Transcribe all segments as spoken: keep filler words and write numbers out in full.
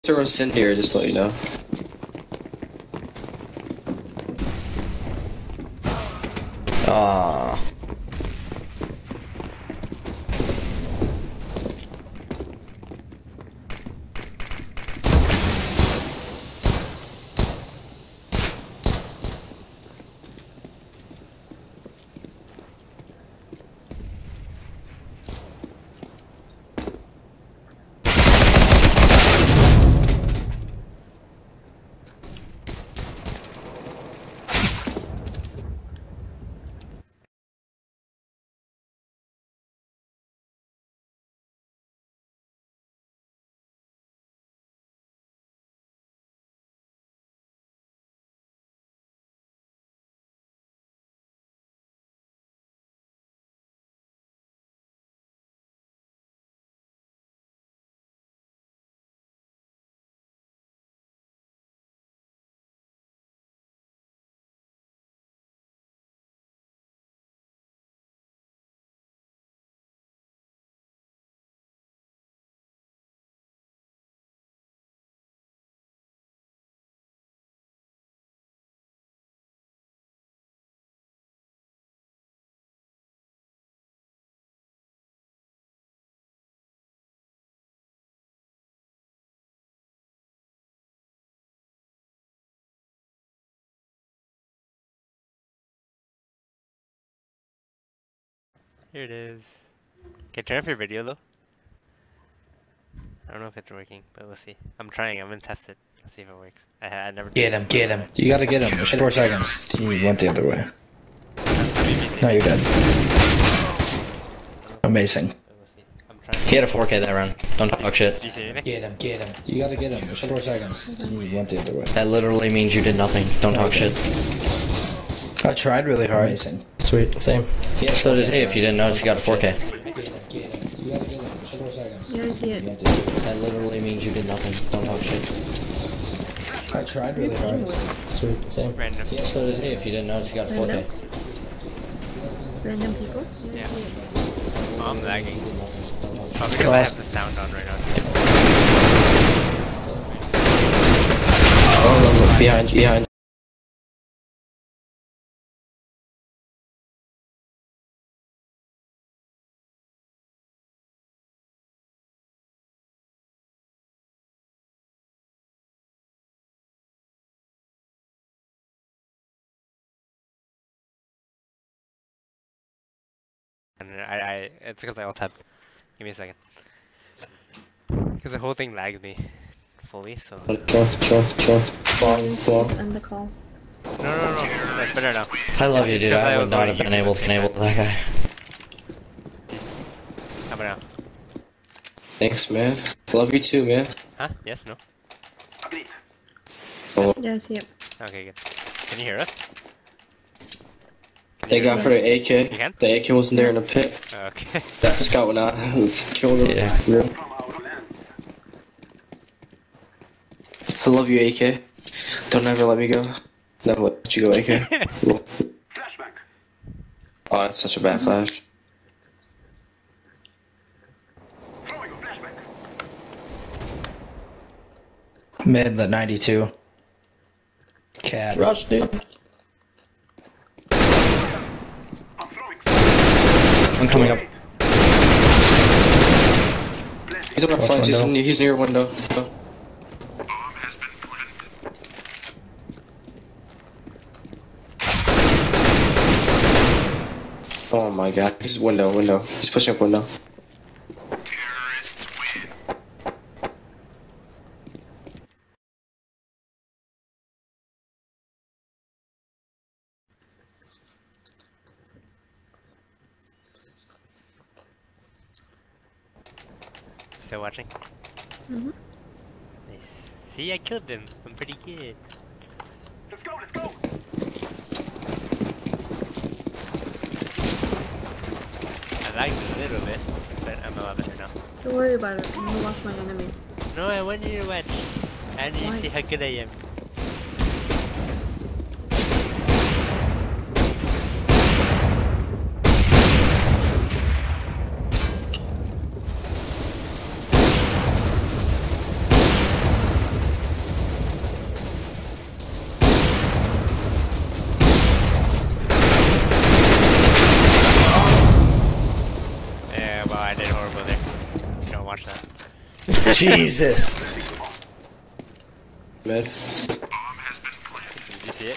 Throw us in here, just to let you know. Ah. Here it is. Okay, turn off your video though. I don't know if it's working, but we'll see. I'm trying, I'm gonna test it. Let's see if it works. I, I never Get him, get him. You gotta get him. There's four seconds. You went the other way. No, you're dead. Amazing. He had a four K that round. Don't talk shit. Did you see anything? Get him, get him. You gotta get him. There's four seconds. You went the other way. That literally means you did nothing. Don't talk shit. I tried really hard. Amazing. Sweet. Same. Yeah, so did he. If you didn't notice, you got a four K. Yeah, I see it. That literally means you did nothing. Don't talk shit. I tried really hard. Sweet. Same. Random. Yeah, so did he. If you didn't notice, you got a four K. Random people? Yeah. Oh, I'm lagging. Probably because I have the sound on right now. Oh, behind, behind. And I, I, it's because I alt tab. Give me a second. Because the whole thing lags me fully, so. Draw, draw, draw. Fall, fall. End the call. No, no, no. That's better now. I love you, dude. Because I I would was not already have been using able to it. enable that guy. How about now? Thanks, man. Love you too, man. Huh? Yes, no? Oh, Yeah, I see it. Okay, good. Can you hear us? Can they you hear got us? for the A K. You can? The A K wasn't there in the pit. Okay. That scout went out who killed him. Yeah. Yeah. I love you, A K. Don't ever let me go. Never let you go, A K. Cool. Oh, that's such a bad flash. Mid the ninety-two. Cat. Rush, dude. I'm coming up. He's on a flank. He's, in- he's near a window. Oh my god. He's window, window. He's pushing up window. Still watching? Mm-hmm. Nice. See, I killed them. I'm pretty good. Let's go, let's go! I lagged a little bit, but I'm a lot better now. Don't worry about it. I'm gonna watch my enemy. No, I want you to watch. I need to Why? see how good I am. Jesus. Mid. Did you see it?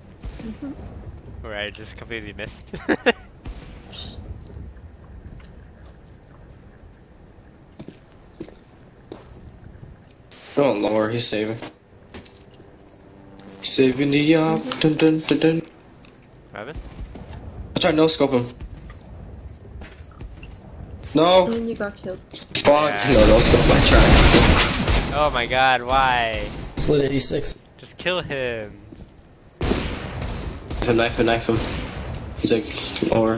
Or I just completely missed. Going lower, he's saving. Saving the up. Dun dun dun dun. Raven? I tried no scope him. No! And then you got killed. Fuck! Yeah. No, no scope, I tried. Oh my god, why? Split eighty-six. Just kill him. Knife him, knife him, knife him. He's like, lower.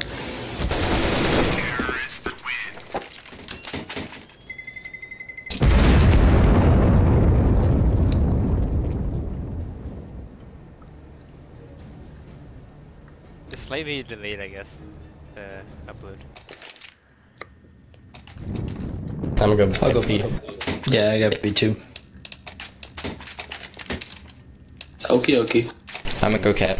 Just slightly delayed, I guess. Uh, upload. I'm gonna go. I'll go feed. Yeah, I got B two. Okie dokie. I'm gonna go cat.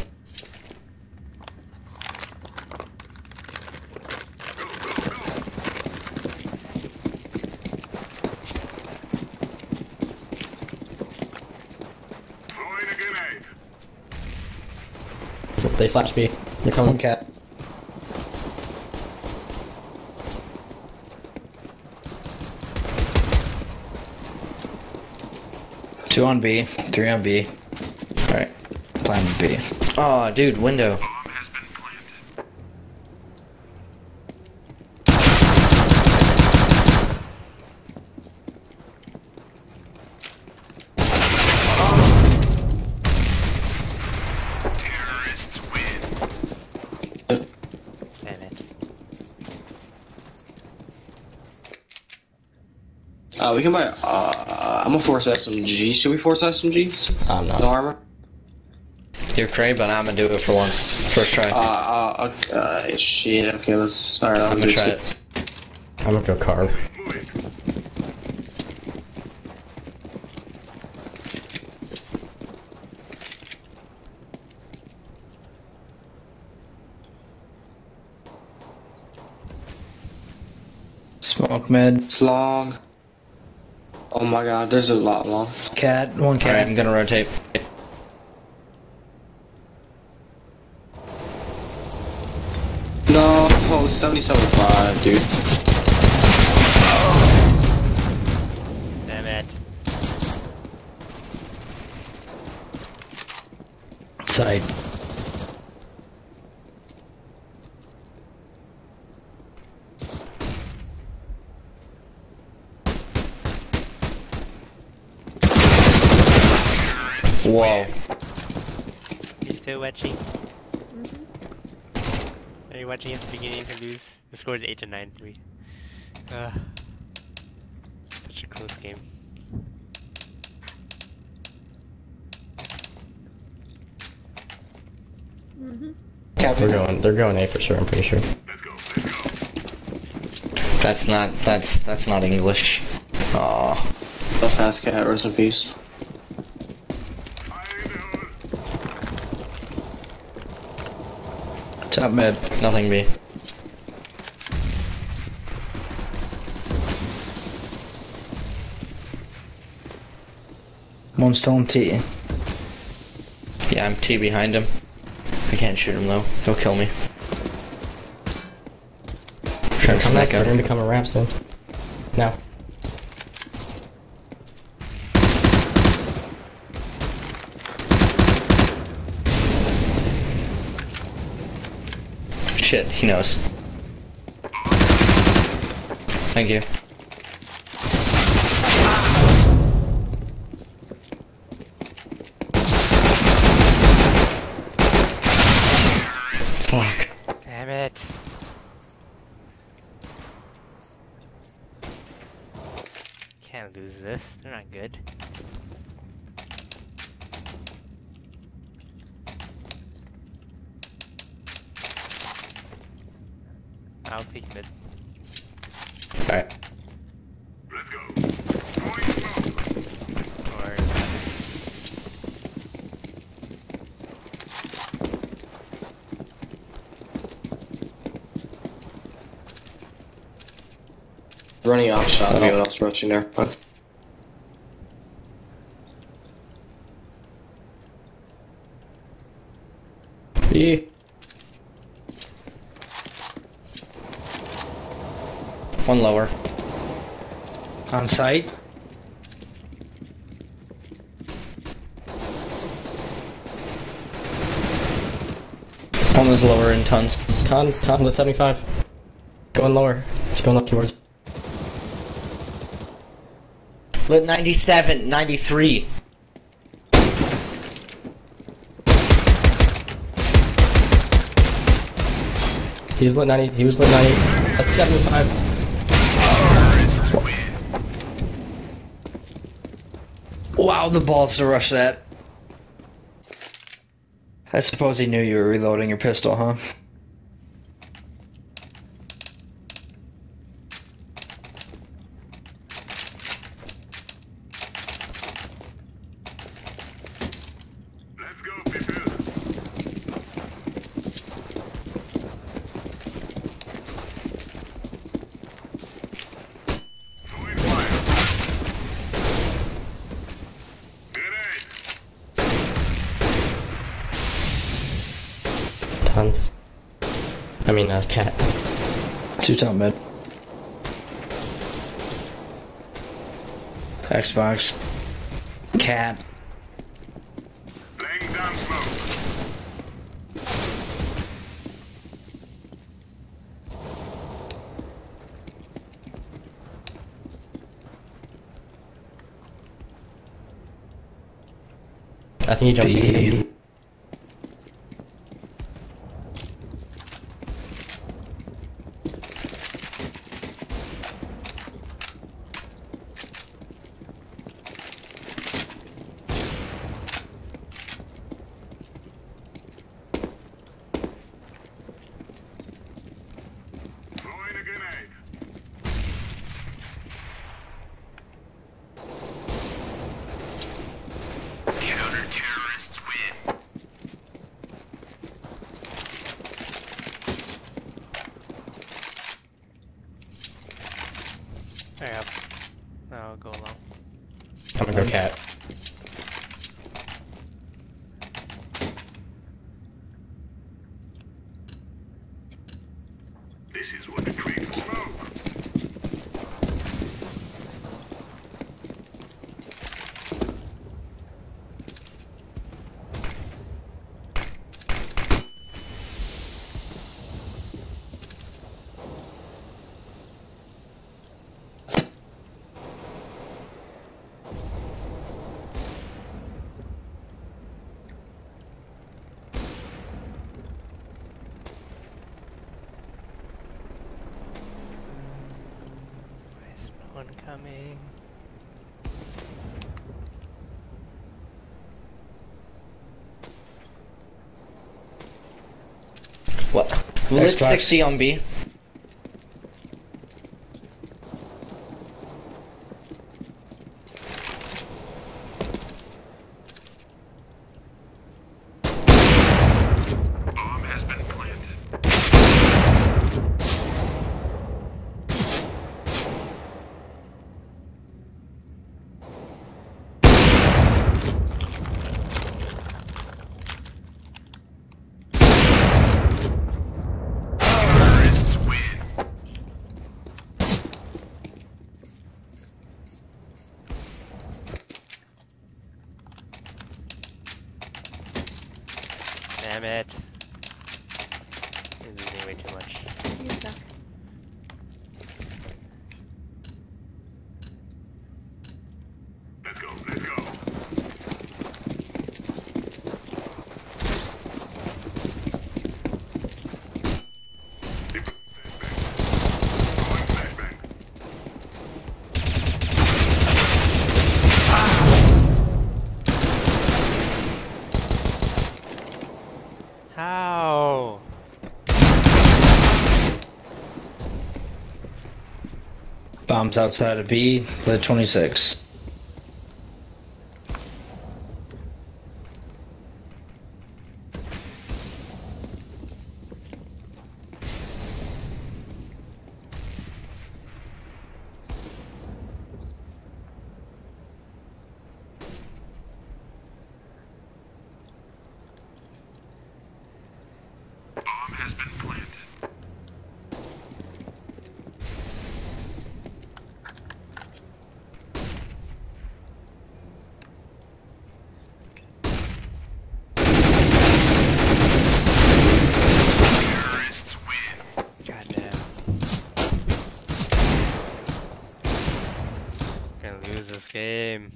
Throwing a grenade. They flash me. They're One coming. cat. Two on B, three on B. Alright, plan B. Oh, dude, window. Bomb has been planted. Terrorists win. Damn it. Uh, we can buy, uh, I'm gonna force S M G. Should we force S M G? I'm No not. armor? You're cray, but I'm gonna do it for once. First try. Uh, uh, uh, uh shit, okay, let's, alright, I'm gonna try it. I'm gonna go carve. Moving. Smoke mid. It's long. Oh my god, there's a lot long. Cat, one cat. Alright, I'm gonna rotate. No, oh, seventy-seven five, dude. Damn it. Side. Whoa. You still watching? Are you watching at the beginning to lose? The score is eight to nine three. Uh, such a close game. They're going. They're going A for sure. I'm pretty sure. Let's go. Let's go. That's not. That's that's not English. Aw. The fast cat, rest in peace. Fire in the hole. Top mid. Nothing B. One still in T. Yeah, I'm T behind him. I can't shoot him though. He'll kill me. Trying to snack out. They're gonna become a ramp soon. Now. Shit, he knows. Thank you. Fuck. Damn it. Can't lose this. They're not good. I'll peek mid. Alright. Let's go. Throwing smoke. Or Running off shot, anyone else rushing there? Fuck. B. One lower. On site. One was lower in tons. Tons, tons with seventy-five. Going lower. Just going up towards. Lit ninety-seven, ninety-three. He's lit ninety. He was lit ninety. That's seventy-five. Wow, the balls to rush that. I suppose he knew you were reloading your pistol, huh? Let's go, people. Throwing fire. Grenade. Tons. I mean, uh, cat. Two top mid. Xbox. Cat. Laying down smoke. I think he jumps B. into Throwing a grenade. Counter-terrorists win. There you go. Now I'll go along. I'm gonna go cat. This is what the creep smoke. Why is no one coming? What? Lit Xbox. sixty on B. Bomb has been planted. Terrorists win. Damn it. You're losing way too much. You suck. Let's go, let's go. Going flashbang. How? Bombs outside of B. Lit twenty-six. has been planted. Terrorists win. Goddamn. Gonna lose this game.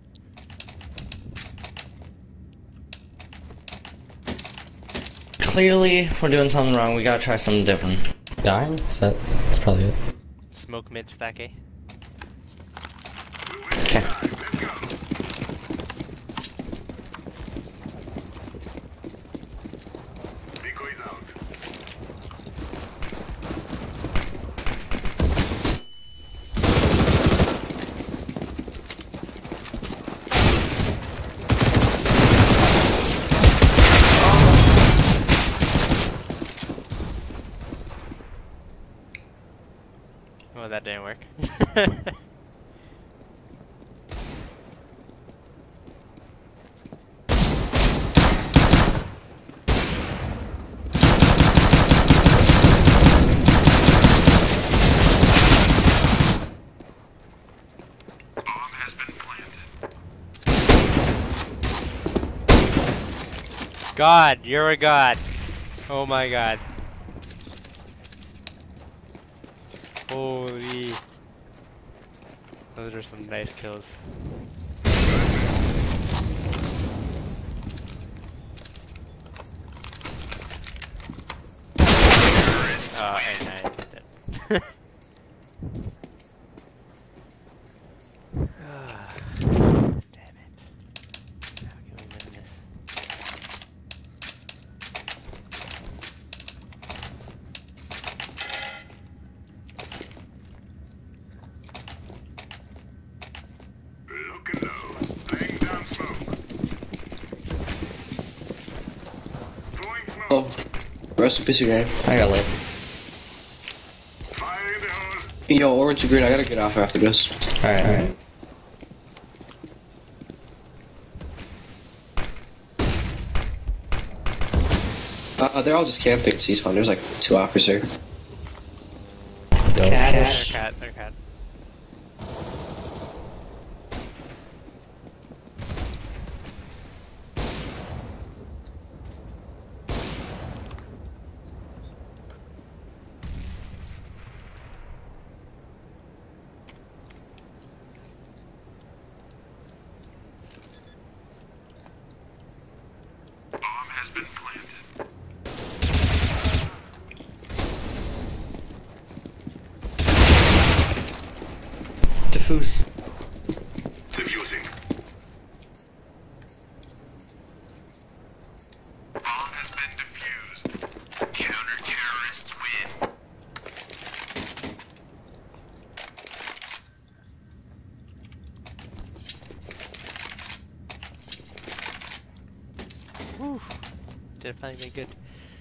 Clearly, we're doing something wrong. We gotta try something different. Dying? Is that? That's probably it. Smoke mid stack A. Okay. Let's go. Decoys out. Oh, that didn't work. Bomb has been planted. God, you're a god. Oh my god. Holy. Those are some nice kills. Oh, and I did it. Ah, damn it. How can we win this? Looking low. Laying down smoke. Throwing smoke. Oh, rest in peace, game. I got lit. Fire in the hole. Yo, orange and green, I gotta get off after this. Alright, alright. Uh, they're all just camping C-spawn. There's like two offers here. Don't They're Cash. cat, they're cat. Bomb has been planted. Diffuse. Diffusing. Bomb has been defused. Counter-terrorists win. Whew. Did finally make good.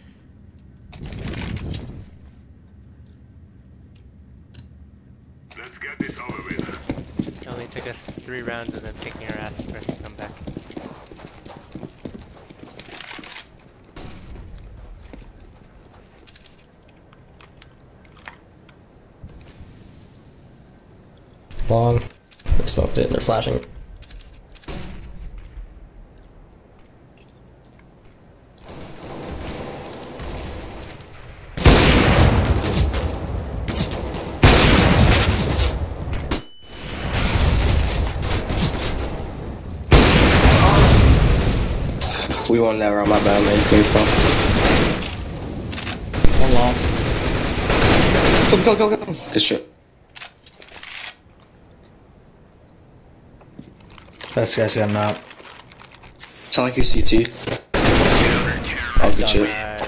Let's get this over with. It only took us three rounds and then kicking our ass for us to come back. Long. They smoked it and they're flashing. We won that round, my bad, man. Came from. One long. Go, go, go, go. Good shit. Best guys got out. Sound like you C T. Oh, good shit. Nice.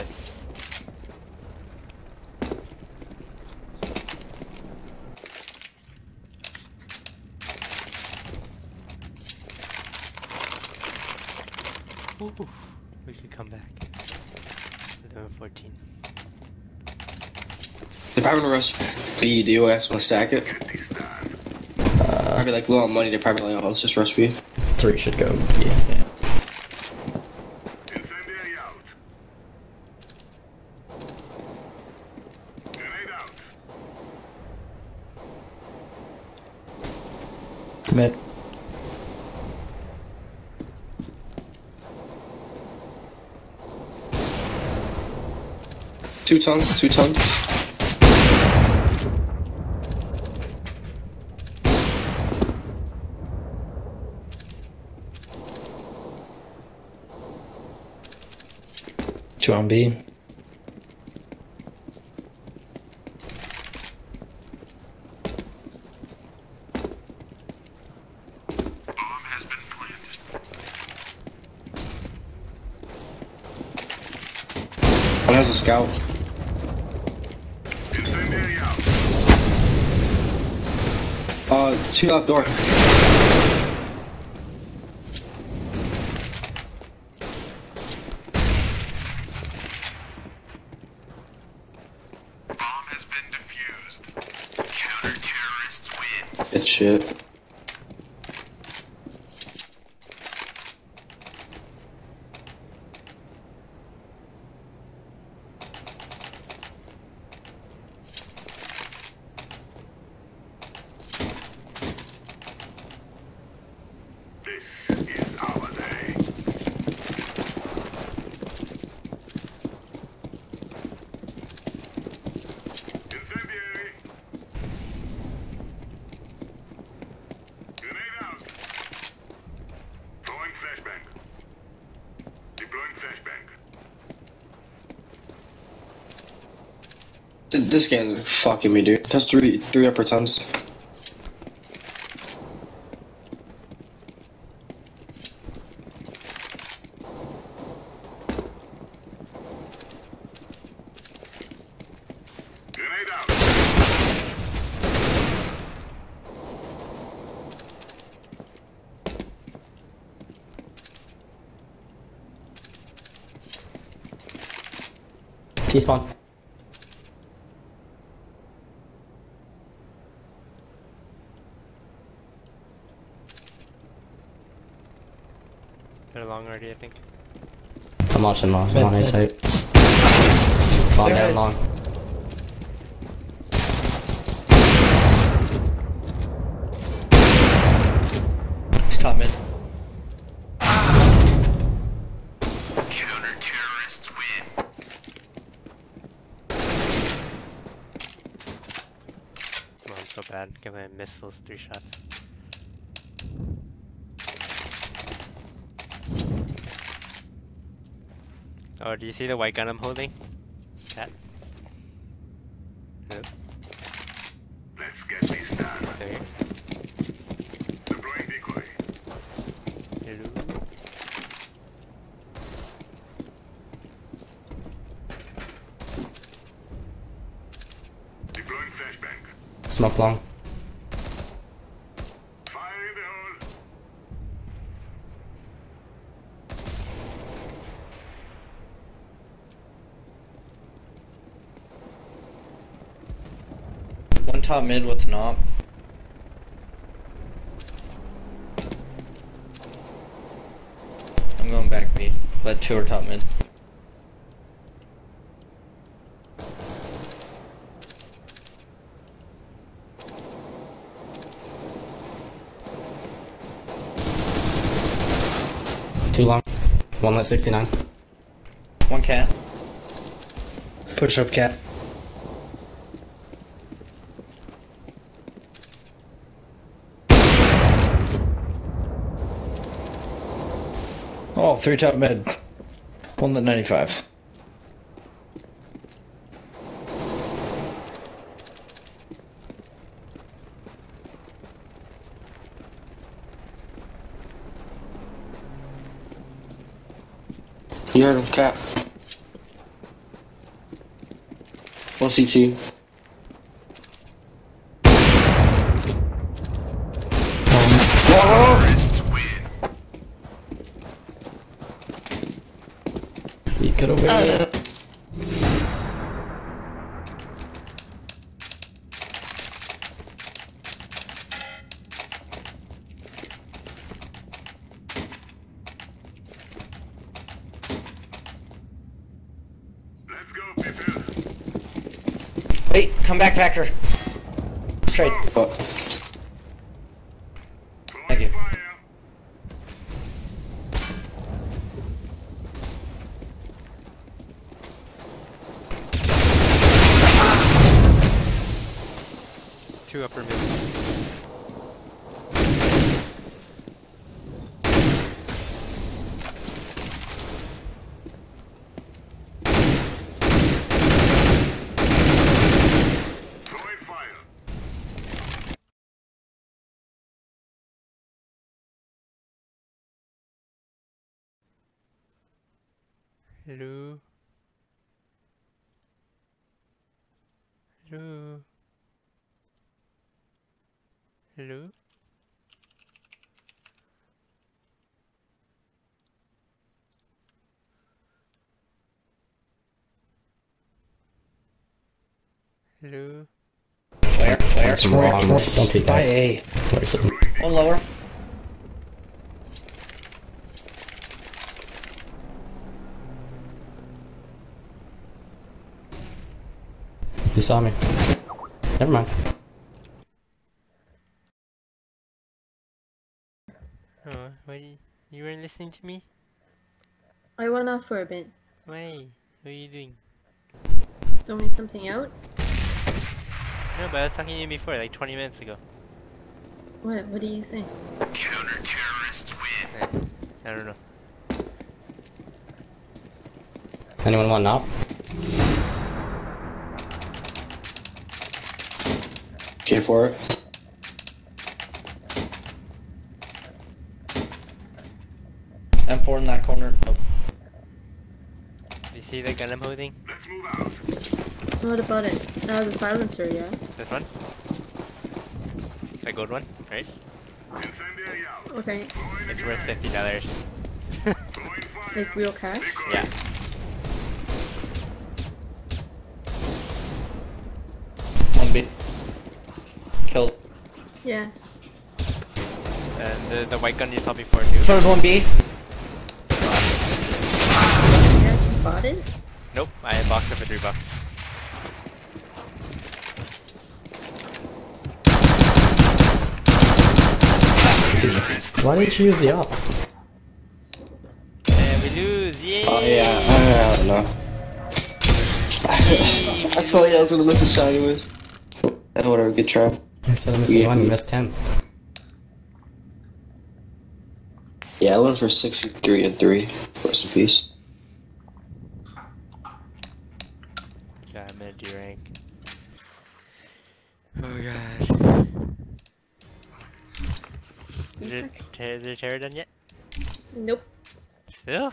Ooh, we could come back. eleven fourteen. They're probably gonna rush B. Do you guys want to stack it? Get this done. Probably like low on money. They're probably like, oh, let's just rush B. Three should go. Yeah. Incendiary out. Two tons, two tons. Two on B. Bomb has been planted. One has a scout. Incendiary out. Uh, two left door. Bomb has been defused. Counter-terrorists win. Good shit. This is our day. Incendiary. Grenade out. Throwing flashbang. Deploying flashbang. Th- This game's fucking me, dude. That's three, three upper tons. Grenade out. T-spawn. They're long already, I think. I'm watching long. I'm on A site. Long down long. He's top mid. Counter-terrorists win. Oh, I'm so bad. Can't believe I missed those three shots. Oh, do you see the white gun I'm holding? That. Yep, Let's get this done. there. Deploying decoy. Hello. Deploying flashbang. Smoke long. Fire in the hole. One top mid with an op. I'm going back B, but two are top mid. Two long. One lit sixty-nine. One cat. Push up cat. Oh, three top mid. One lit ninety-five. You heard him, cap. One C T. Terrorists win. You could have waited. Let's go, people. Wait, come back, Vector. Straight. Fuck. Thank you. Fire. two upper mid. Throwing fire. Hello. Hello. Hello. Hello. Where? Where? Some wrongs. Don't peek By out. A. Where's it? One lower. You saw me. Never mind. Oh, why you, you weren't listening to me? I went off for a bit. Why? What are you doing? Tell me something out. No, but I was talking to you before, like twenty minutes ago. What? What do you say? Counter-terrorists win. Eh, I don't know. Anyone want knob? Okay for it. M four in that corner. Oh. You see the gun I'm holding? Let's move out. What about it? Oh, the silencer, yeah. This one? The gold one, right? Incendiary out. Okay. Throwing a It's worth grenade. fifty dollars. Throwing fire. Like real cash? Decoy. Yeah. One B. Killed. Yeah. And the, the white gun you saw before too. Third one B. You actually bought it? Nope, I unboxed it for three bucks. Why didn't you use the op? And we lose, yay! Oh yeah, I don't know. I felt like I was gonna miss a shot anyways. Oh, whatever, good try. Instead of missing Yeah. one, you missed ten. Yeah, I went for sixty-three and three. Rest in peace. Yeah, I'm in D rank. Oh god. Is it, is it terror done yet? Nope. Still?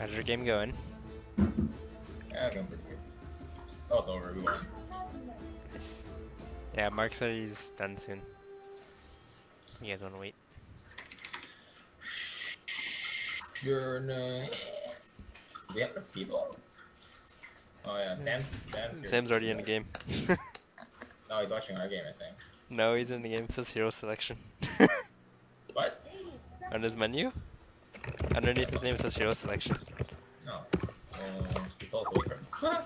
How's your game going? Yeah, I'm going pretty good. Oh, it's over. We won. Nice. Yeah, Mark said he's done soon. You guys wanna wait? Sure, no. We have the people? Oh yeah, Sam's, Sam's here. Sam's already in the game. No, he's watching our game, I think. No, he's in the game. It says hero selection. What? On his menu? Underneath his name it says hero selection. No. Uh, he falls away from him.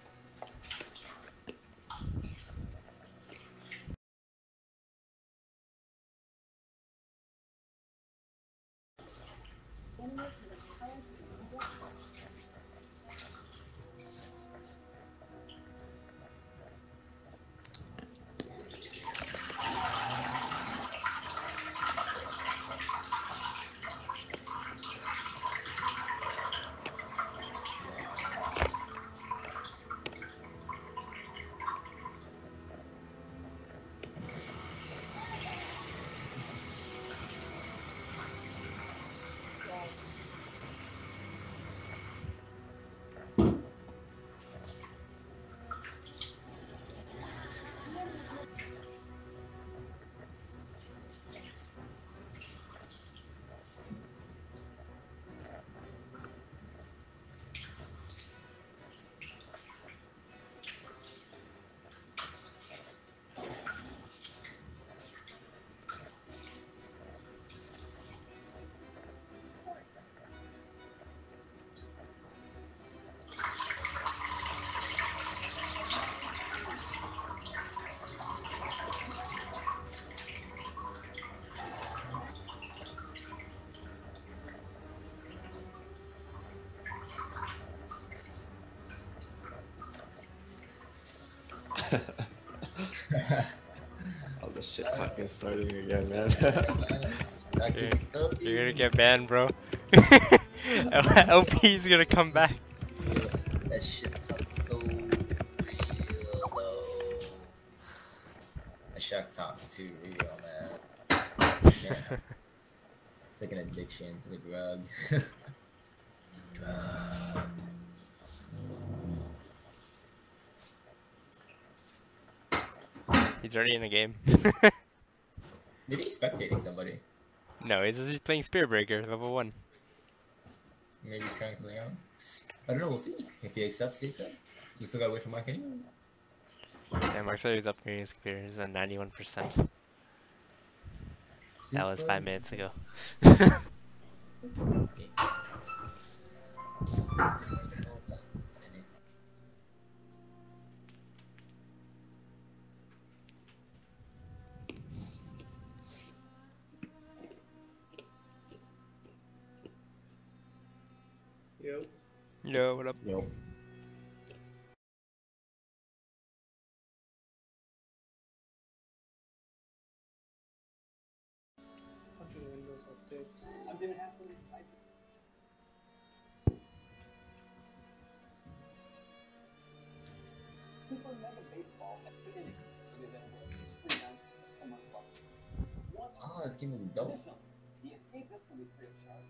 Oh, this shit talking starting again, man. You're, you're gonna get banned, bro. L P is gonna come back. Yeah, that shit talks so real, though. That shit talks too real, man. Yeah. It's like an addiction to the drug. Drug. He's already in the game. Maybe he's spectating somebody. No, he's, he's playing Spear Breaker, level one. Maybe he's trying something out. I don't know, we'll see. If he accepts, he accepts. You still gotta wait for Mark anyway. Yeah, Mark said he's upgrading his computer. He's at ninety-one percent. That was five minutes ago. Yo. Yo, what up? Yo. Fucking Windows updates. I'm doing half the site. Super Mega Baseball at Phoenix will be available at three times a month plus. Ah, this game is dope. The Escapist will be free of charge.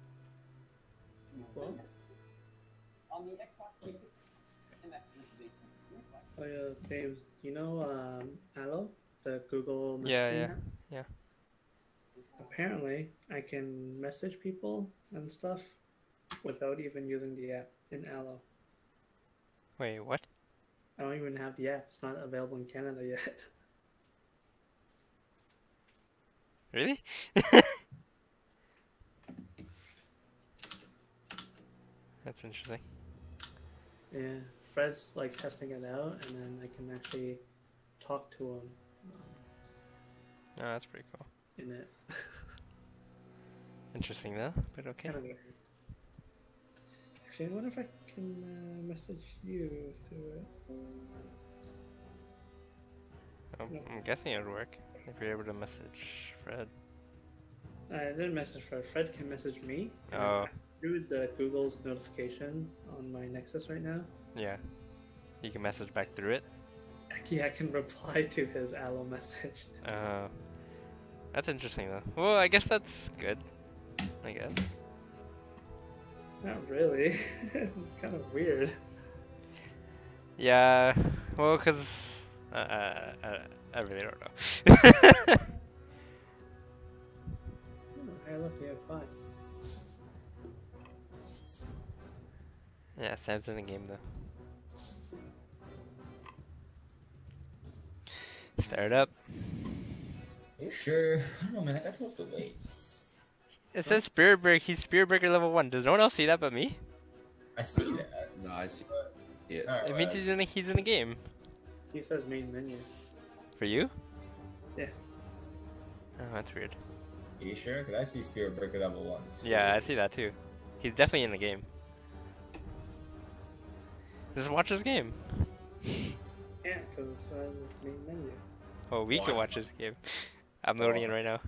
What? On the Xbox three sixty and Xbox eighteen. Oh yeah, James, you know um, Allo, the Google messaging Yeah, yeah, app? yeah. Apparently, I can message people and stuff without even using the app in Allo. Wait, what? I don't even have the app. It's not available in Canada yet. Really? That's interesting. Yeah, Fred's like testing it out, and then I can actually talk to him um, Oh, that's pretty cool. in it. Interesting though, but okay. Kinda weird. Actually, I wonder if I can uh, message you through it. I'm, No. I'm guessing it would work if you're able to message Fred. I didn't message Fred. Fred can message me. and Oh, Through the Google's notification on my Nexus right now. yeah. You can message back through it. Yeah, I can reply to his Allo message. Uh, that's interesting though. Well, I guess that's good. I guess. Not really. It's kind of weird. Yeah, well, cause uh, uh, uh, I really don't know. Oh, hey, look, you have five. Yeah, Sam's in the game though. Start up. Are you sure? I don't know, man. That guy told us to wait. It says Spirit Break. He's Spirit Breaker level one. Does no one else see that but me? I see that. No, I see. Yeah. Alright, It means well, he's in the, he's in the game. He says main menu. For you? Yeah. Oh, that's weird. Are you sure? Cause I see Spirit Breaker level one. too. Yeah, I see that too. He's definitely in the game. Just watch this game. Yeah, because it says main menu. Oh, we can watch this game. I'm loading it right now.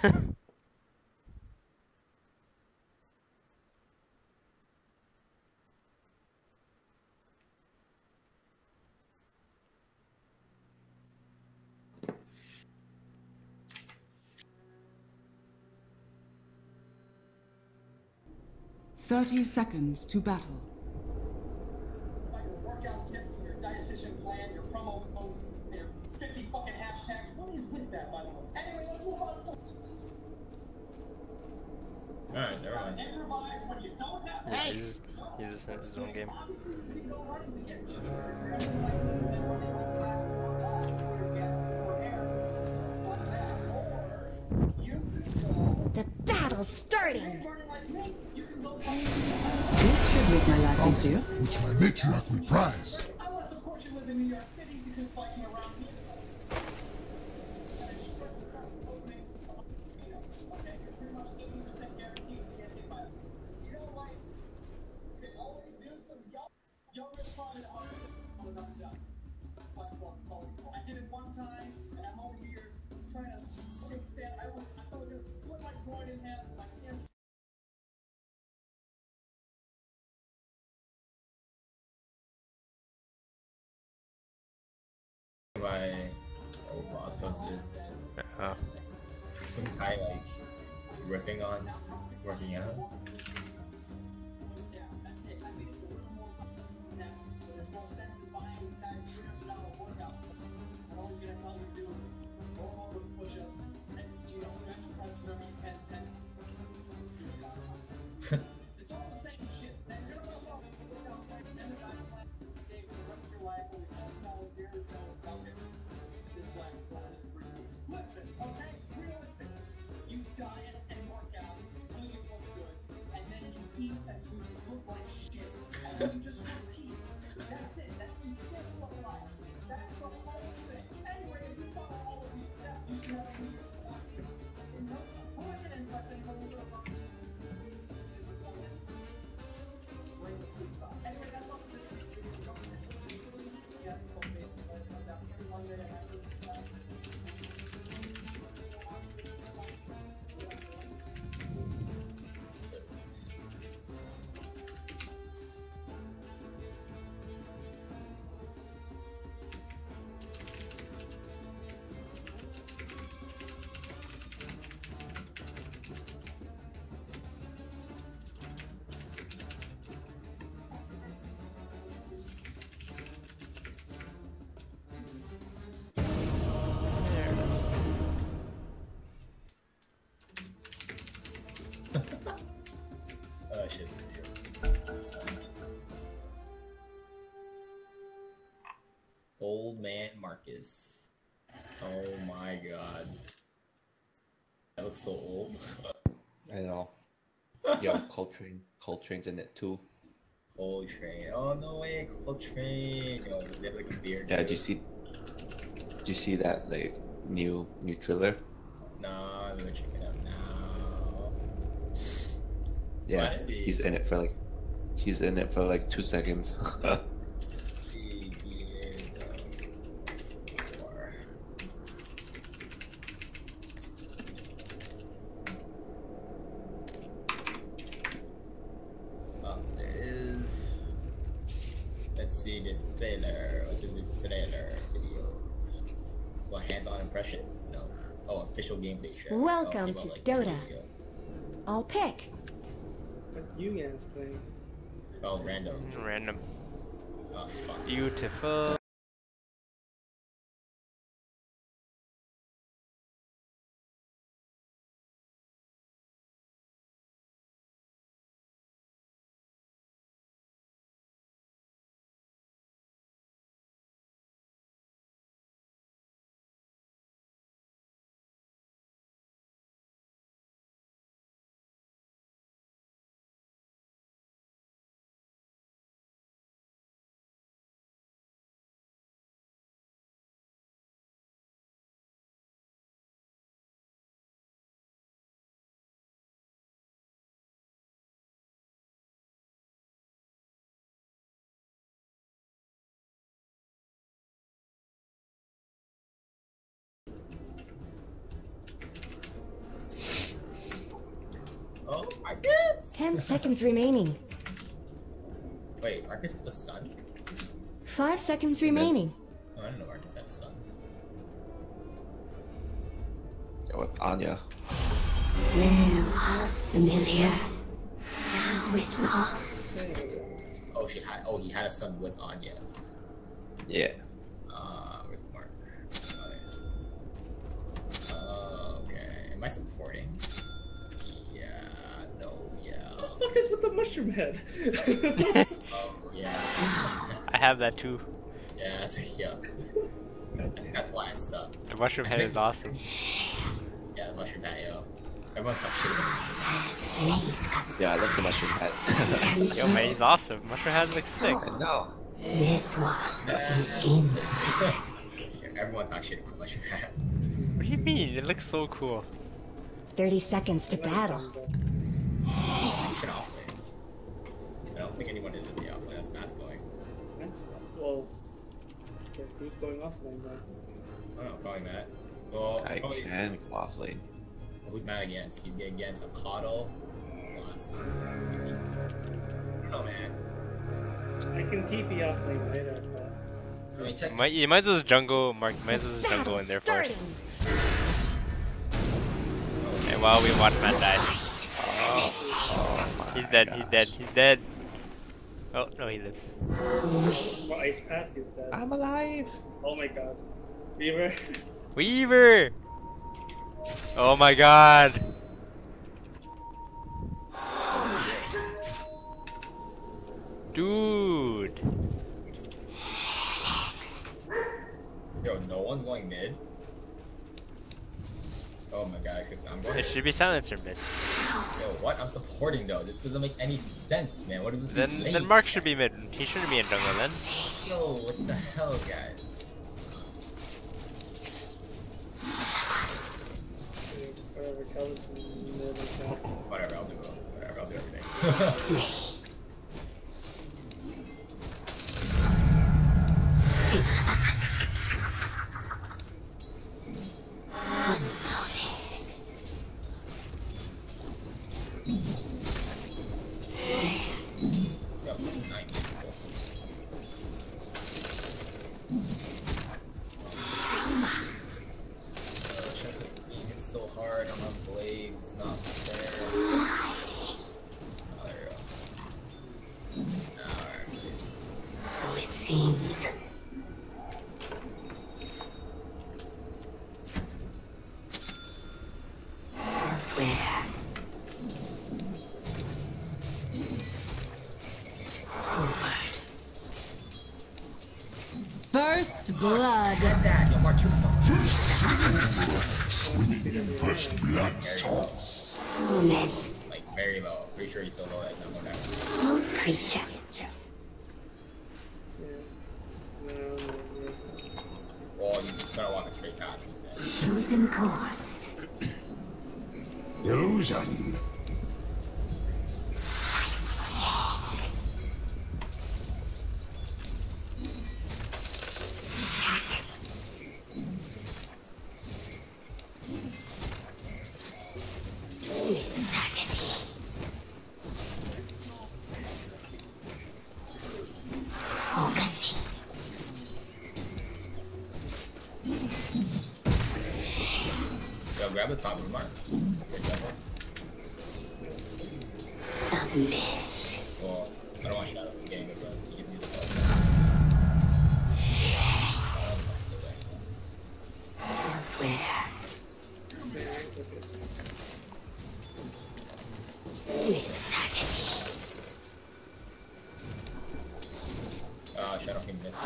Thirty seconds to battle. Like your workout tips, your dietitian plan, your promo codes, your fifty fucking hashtags. What is with that, by the way? Anyway, let's move on. Alright, never mind. Improvise when you don't have Yeah, he's, he's just in his own game. The battle's starting! This should make my life easier. Which my matriarch will prize. I want to support you live in New York City because biking around here. Okay, you're pretty much eighty percent guaranteed to get hit by a. You know, like, you can always do some young, young responded artists when I'm done. Platform called. I did it one time, and I'm over here trying to fix that. I was, I thought I was gonna split my groin in half, and I can't. My old boss posted Oh. some guy like ripping on working out. It's all the same shit. And you're not about to work out like and the guy plan day for the rest of your life or you don't know there is no okay. This last planet for you. Listen, okay, realistic. You diet and work out until you look good, and then you eat until you look like shit. And then you just repeat. That's it. That's the simple of life. That's the whole thing. Anyway, if you follow all of these steps, you should have a new who isn't interested in a little bit of anyway, that's all for this video. Yeah, okay. One minute after Oh shit. Old man Marcus. Oh my god. That looks so old. I know. Yo, Coltrane. Coltrane's in it too. Coltrane. Oh no way, Coltrane. Yo, they have like a beard. Yeah, did you see? Did you see that like new new trailer? No, I'm gonna check it out now. Yeah, What? he's in it for like he's in it for like two seconds. See beard. uh, or- Oh, there it is. Let's see this trailer. What is this trailer video? What, hands-on impression? No. Oh, official gameplay trailer. Welcome Oh, to about, like, Dota. two days ago. I'll pick. But you guys playing. Oh, random. Random. Oh, fuck. Beautiful. Oh, Marcus! Ten seconds remaining. Wait, Marcus has a son? Five seconds remaining. Oh, I didn't know Marcus had a son. Yeah, with Anya. Where was familiar? Now is lost. Oh, she had. Oh, he had a son with Anya. Yeah. Uh, with Mark. Uh, okay. Am I supporting? Yeah. No. Yeah. What the fuck is with the mushroom head? Oh yeah. I have that too. Yeah. That's yeah. I think that's why I suck. The mushroom head is awesome. Yeah, the mushroom head, yo. Everyone talks shit about it. Yeah, I love the mushroom head. Yo, man, he's awesome. Mushroom head looks sick. I know. This one is in. Everyone talks shit about mushroom head. What do you mean? It looks so cool. Thirty seconds to battle. You should off lane. I don't think anyone is in the off lane as Matt's going. Well, okay, who's going off lane then? I don't know, probably Matt. Well, I probably, can go off lane. who's Matt against? He's getting against a Coddle. Plus, I don't know, man. I can T P off lane later, but. I mean, check. You might, you might as well just jungle, Mark. You might as well just jungle in there first. And while we watch Matt die. Oh, oh He's dead, he's dead, he's dead. Oh, no, he lives. Oh, Ice Path, he's dead. I'm alive. Oh my god. Weaver. Weaver! Oh my god! Dude! Yo, no one's going mid. Oh my god, Chris, I'm going. It should be silencer mid. Yo, what? I'm supporting though. This doesn't make any sense, man. What is this? Then, lane? then Mark should be mid. He shouldn't be in jungle then. Yo, what the hell, guys? Whatever, Calvin's in the middle. Whatever, I'll do it. Whatever, I'll do everything. It's so hard. I'm on blade. It's not fair. Oh, there we go. Alright. So it seems. Elsewhere. Forward. First blood. Get that. Yo, Mark, Swimming in first blood sauce. Moment. like very low. Pretty sure he's so low that he's not going down. Smoke creature. Well, you better want a straight path. He said. Chosen course. Illusion. Certainty. Focusing. Yo, grab the top of the mark. Good job. Submit. Well, I don't want Shadow from getting good runs. He gives me the ball. Elsewhere. With certainty. Ah, Shadow King missed.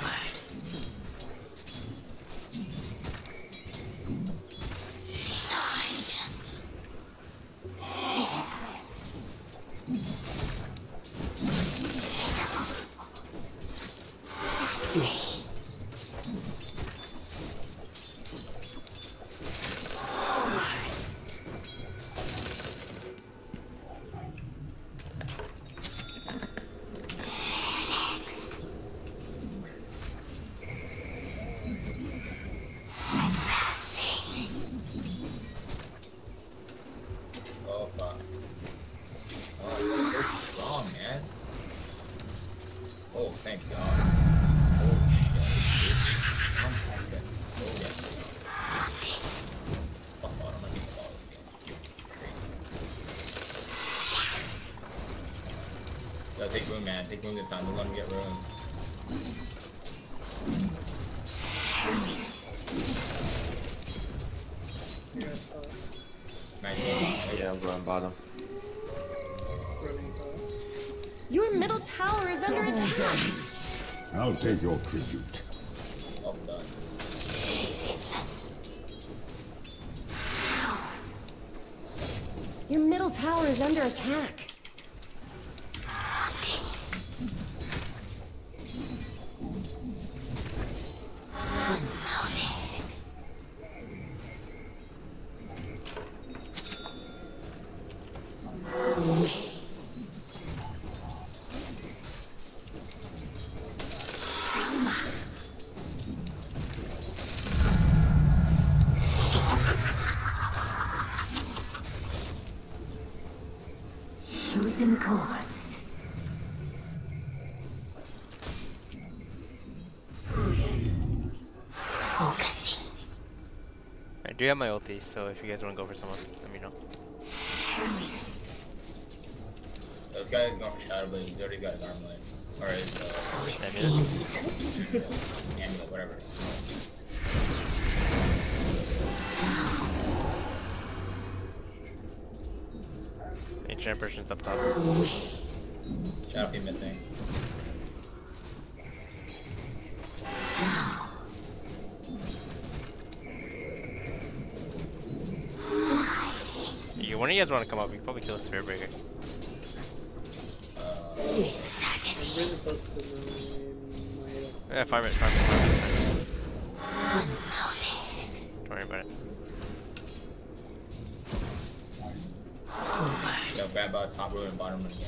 Oh fuck. Oh, that's so strong, man. Oh, thank God. Holy shit. I'm that's so damn strong. Fuck on, I'm gonna get the ball. Yo, take room, man. Take room this time. Don't let him get room. Yeah, I'm going bottom. Your middle tower is under attack. I'll take your tribute. Well done. Your middle tower is under attack. Chosen course. Focusing. I do have my ulti, so if you guys want to go for someone, let me know. This guy's going for Shadow Blade. He's already got his arm light. Or his uh, Amulet. amulet, whatever. Ancient Persian's up top. Shadow Fiend missing. You, one of you guys want to come up, you can probably kill a Spirit Breaker. I'm really close to my... Yeah, five minutes, five minutes, five minutes. Don't worry about it. Yo, grab uh, top row and bottom row again.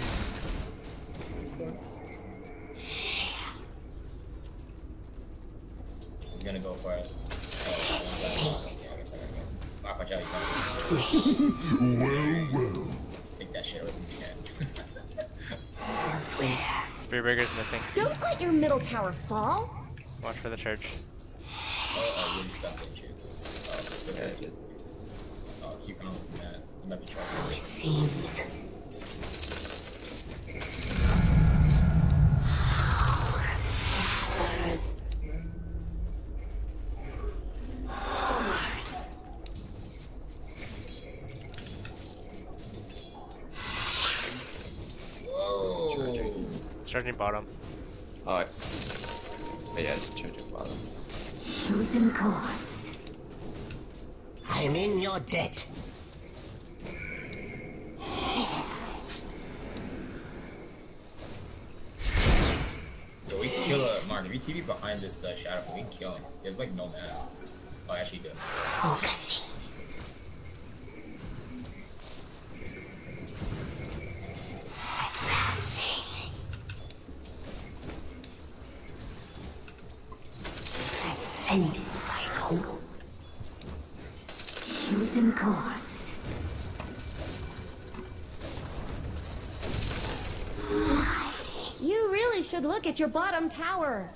He's gonna go for it. Oh, Mark, watch out, you Well, well. take that shit away from me, man. Elsewhere. Spirit Breaker's missing. Don't let your middle tower fall. Watch for the charge. Oh, I really stuck at you. Oh, okay. Oh, keep on with that. You might be trying. It seems. Others. Whoa. It's charging bottom. Alright. Oh, yeah, it's charging bottom. Chosen course. I'm in your debt. Yo, we can kill a Mark. If you T V behind this uh, Shadow, we can kill him. He has like no mana. Oh, actually, good. Focusing. Ascended by hope. Chosen course. You really should look at your bottom tower.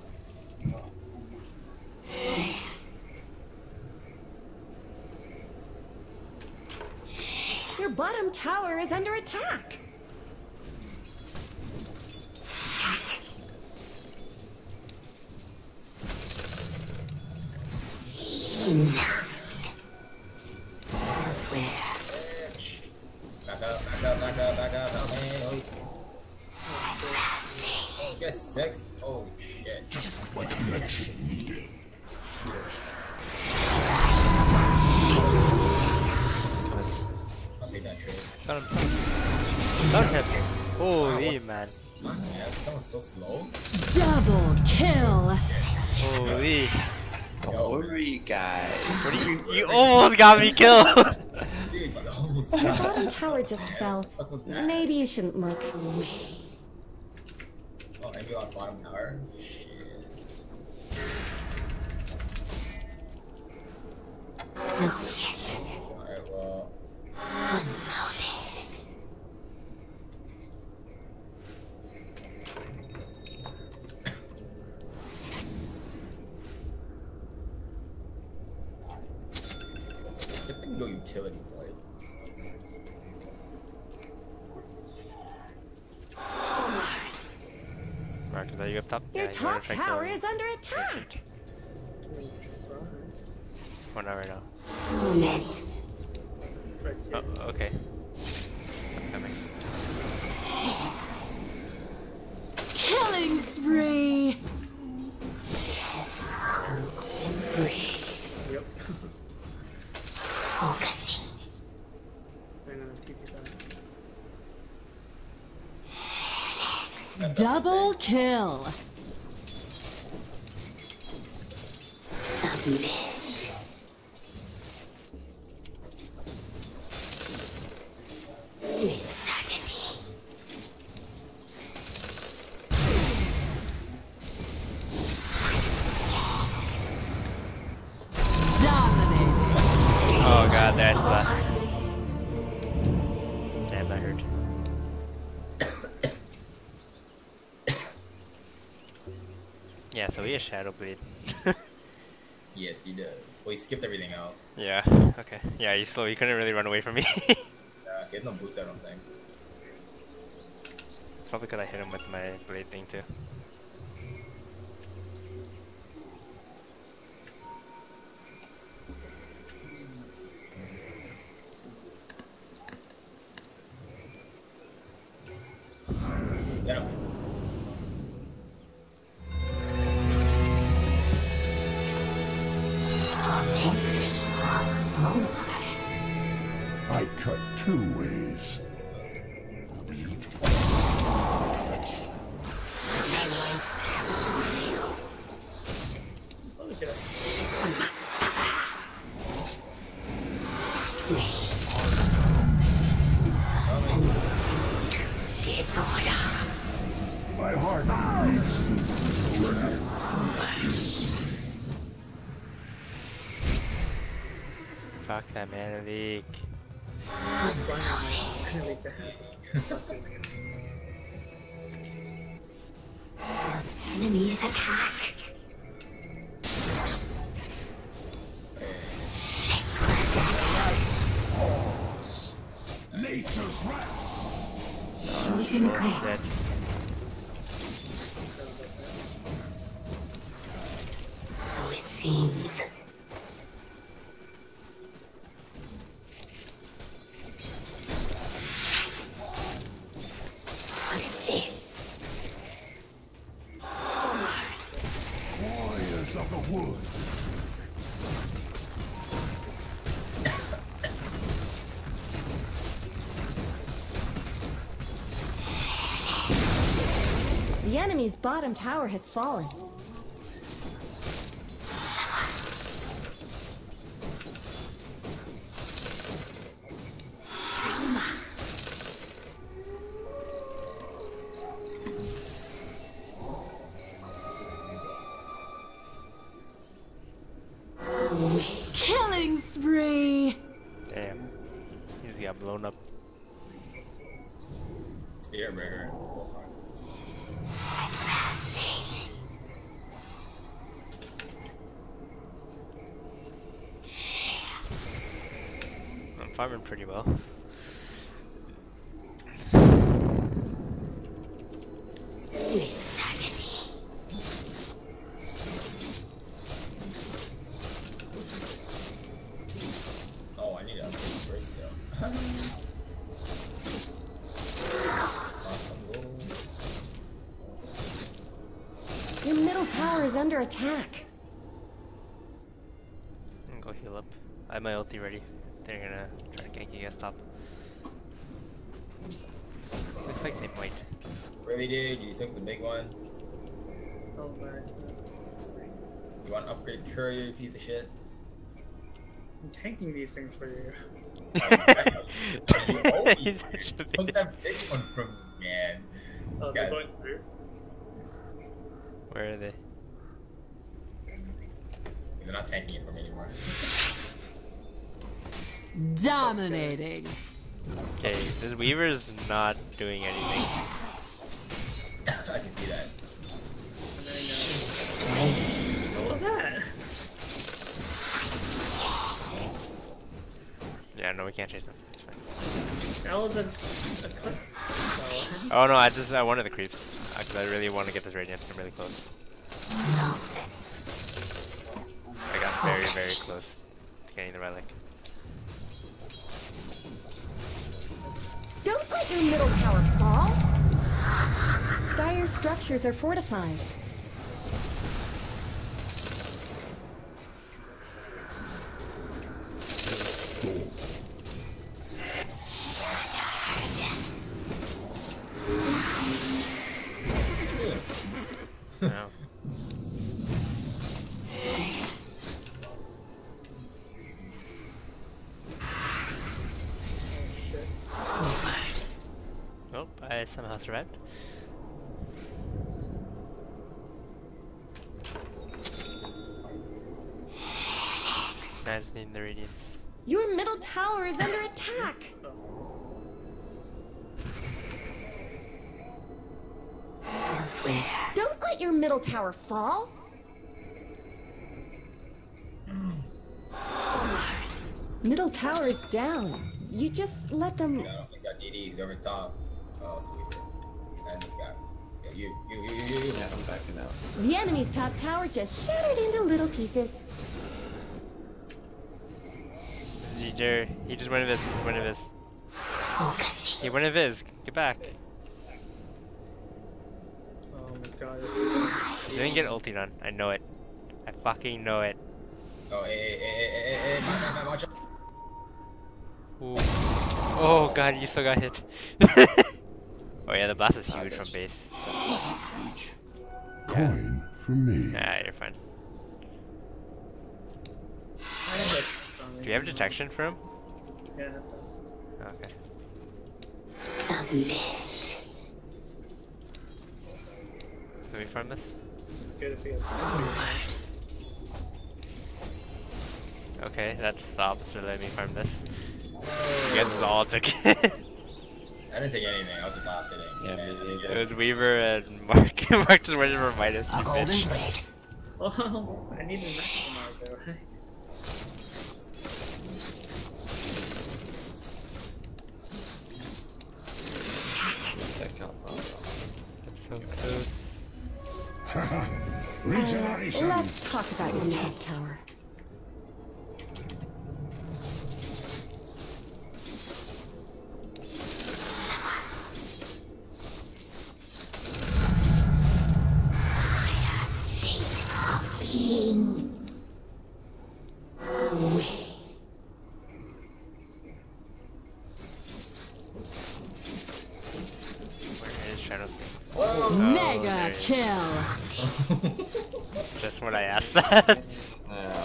Your bottom tower is under attack. elsewhere. Back up, back up, back up, back up, help me. Oh, oh just six? Holy shit. Just what connection needed. I'll take that trade. Don't, don't hit me. Holy man. Yeah, that was so slow. Double kill. Holy. Don't worry, guys. What are you? You almost got me killed. Dude, I almost Your got bottom tower just fell. What was that? Maybe you shouldn't look. Oh, maybe on bottom tower? Shit. Not yet. Alright, well. Unloaded. This can go utility blade. Mark, is that you up top? Your Yeah, you wanna top try tower killing- is under attack. Oh, not right now. Moment. Oh, okay. I'm coming. Killing spree. Yep. Focusing. I'm gonna T P back. Double kill. Submit. With certainty. Dominating. Oh god, there's that. Damn, that hurt. Yeah, so he has Shadow Blade. Yes, he does. Well, he skipped everything else. Yeah, okay. Yeah, he's slow. He couldn't really run away from me. Uh, he has no boots, I don't think. It's probably because I hit him with my blade thing too. Get him. I cut two ways. Beautiful. Disorder. My heart beats dread. Fuck that man, Vic. Enemies attack. Nature's wrath. Chosen grace. So it seems. What is this? Warriors of the wood. The enemy's bottom tower has fallen. Killing spree. Damn. He just got blown up. Spearbreaker. I'm farming pretty well. With certainty. Oh, I need a Great skill. Awesome goal. Your middle tower is under attack. I'm gonna go heal up. I have my ulti ready. They're gonna try to gank you guys top. Looks like they might. Really, dude? You took the big one. Oh, bad. You want to upgrade courier, you piece of shit? I'm tanking these things for you. You always took that big one from me, man. Oh, they're going through? Where are they? They're not tanking it from me anymore. Dominating. Okay, this Weaver's not doing anything. I can see that. What was that? Yeah, no, we can't chase them. It's fine. That was a, a cut. Oh no, I just I wanted the creeps because I really want to get this radiant. I'm really close. I got very very close to getting the relic. Don't let your middle tower fall. Dire structures are fortified. No. Nope, I somehow survived. I just need the radiance. Your middle tower is under attack. Elsewhere. Don't let your middle tower fall. Middle tower is down. You just let them. Yeah, I don't think that D D is over top. Oh, it's Weaver. And this guy. Yeah, you, you, you, you, you. Yeah, I'm backing out. The enemy's top tower just shattered into little pieces. He just, he just went of his, went of his. He went of his. Get back. Oh my god. You didn't get ulted on. I know it. I fucking know it. Oh, hey, hey, hey, hey, hey, hey, man, man, man, watch out. Ooh. Oh god, you still got hit. Oh yeah, the blast is huge from base. Coin for me. Nah, you're fine. Do you have detection for him? Yeah, it does. Okay. Submit. Let me farm this. Good if he has. Okay, that's the opposite of letting me farm this. You guys all took it. I didn't take anything, I was just last hitting. Yeah, me neither. It was Weaver and Mark. Mark just went for minus. A golden thread. Well, I need to maximize it, right? Check out. Oh, I'm so close. Regeneration. Uh, let's talk about your middle tower. Where is Shadow? Whoa! Mega there kill. Just what I asked that. yeah.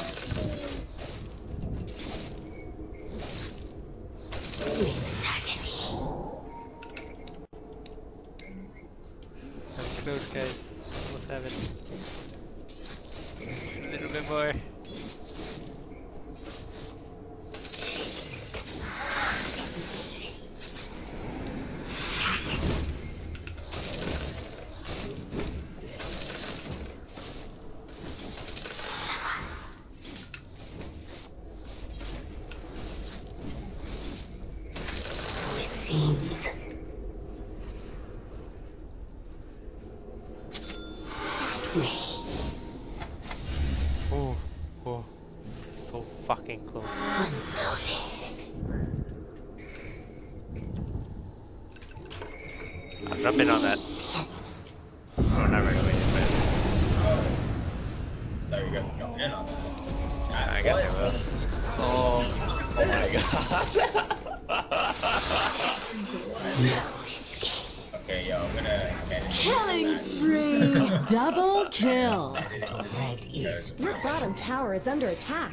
I'm close, guys. Almost have it. A little bit more. It seems. Oh, oh, so fucking close. I'll jump in on that. Oh, not right away. There you go. Jump in on that. I, I guess I will. Oh, oh my god. Okay, yo, I'm gonna. Killing spree! Double kill! Your bottom tower is under attack.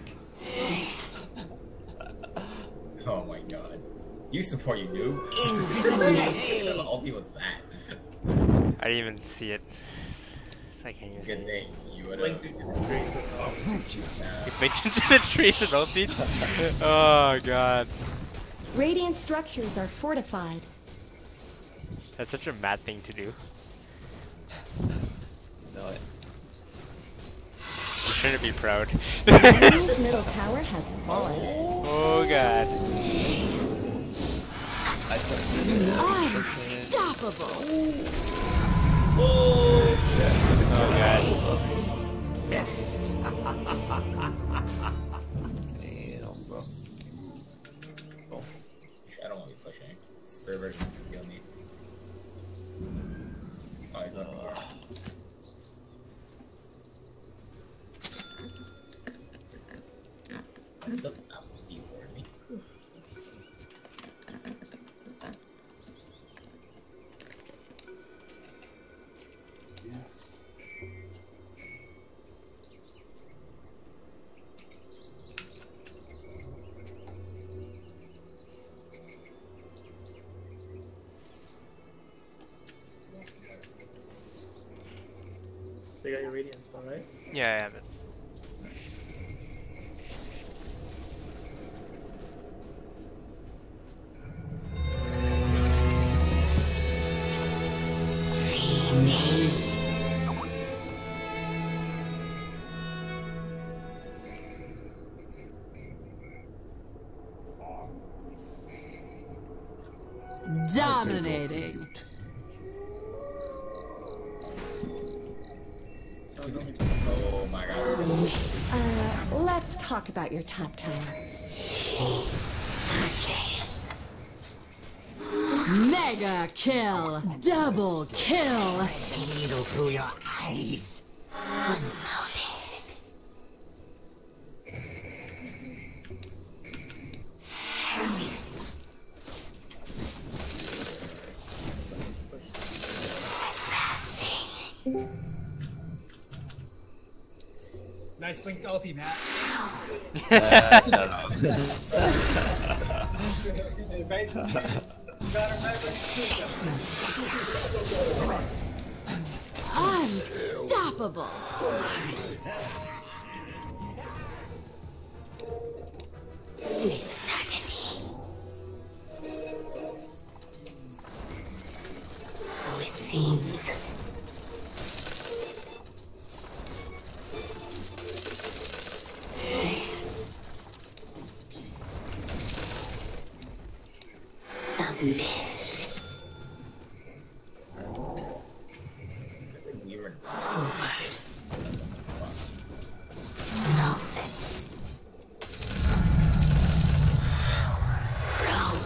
Oh my god. You support you noob. I'll deal with that. I didn't even see it. I can't even Good see thing you would Linked have. into the trees with it. Linked into the trees and no feet? Oh god. Radiant structures are fortified. That's such a mad thing to do. No, it. You shouldn't be proud. Enemy's middle tower has fallen. Oh god. Unstoppable! Oh shit. Oh god. Damn, bro. Oh. I don't want to be pushing. Spirit version can kill me. Oh, he's not. That's absolutely bored me. So you got your radiance, all right? Yeah, I have it. Dominating. Oh my god. Uh, let's talk about your top tower. Mega kill. Double kill. Needle through your eyes. Unnoted. Nice blink ulti, Matt. Unstoppable. Certainty. So it seems. Submit. Forward. Nonsense. Wrong.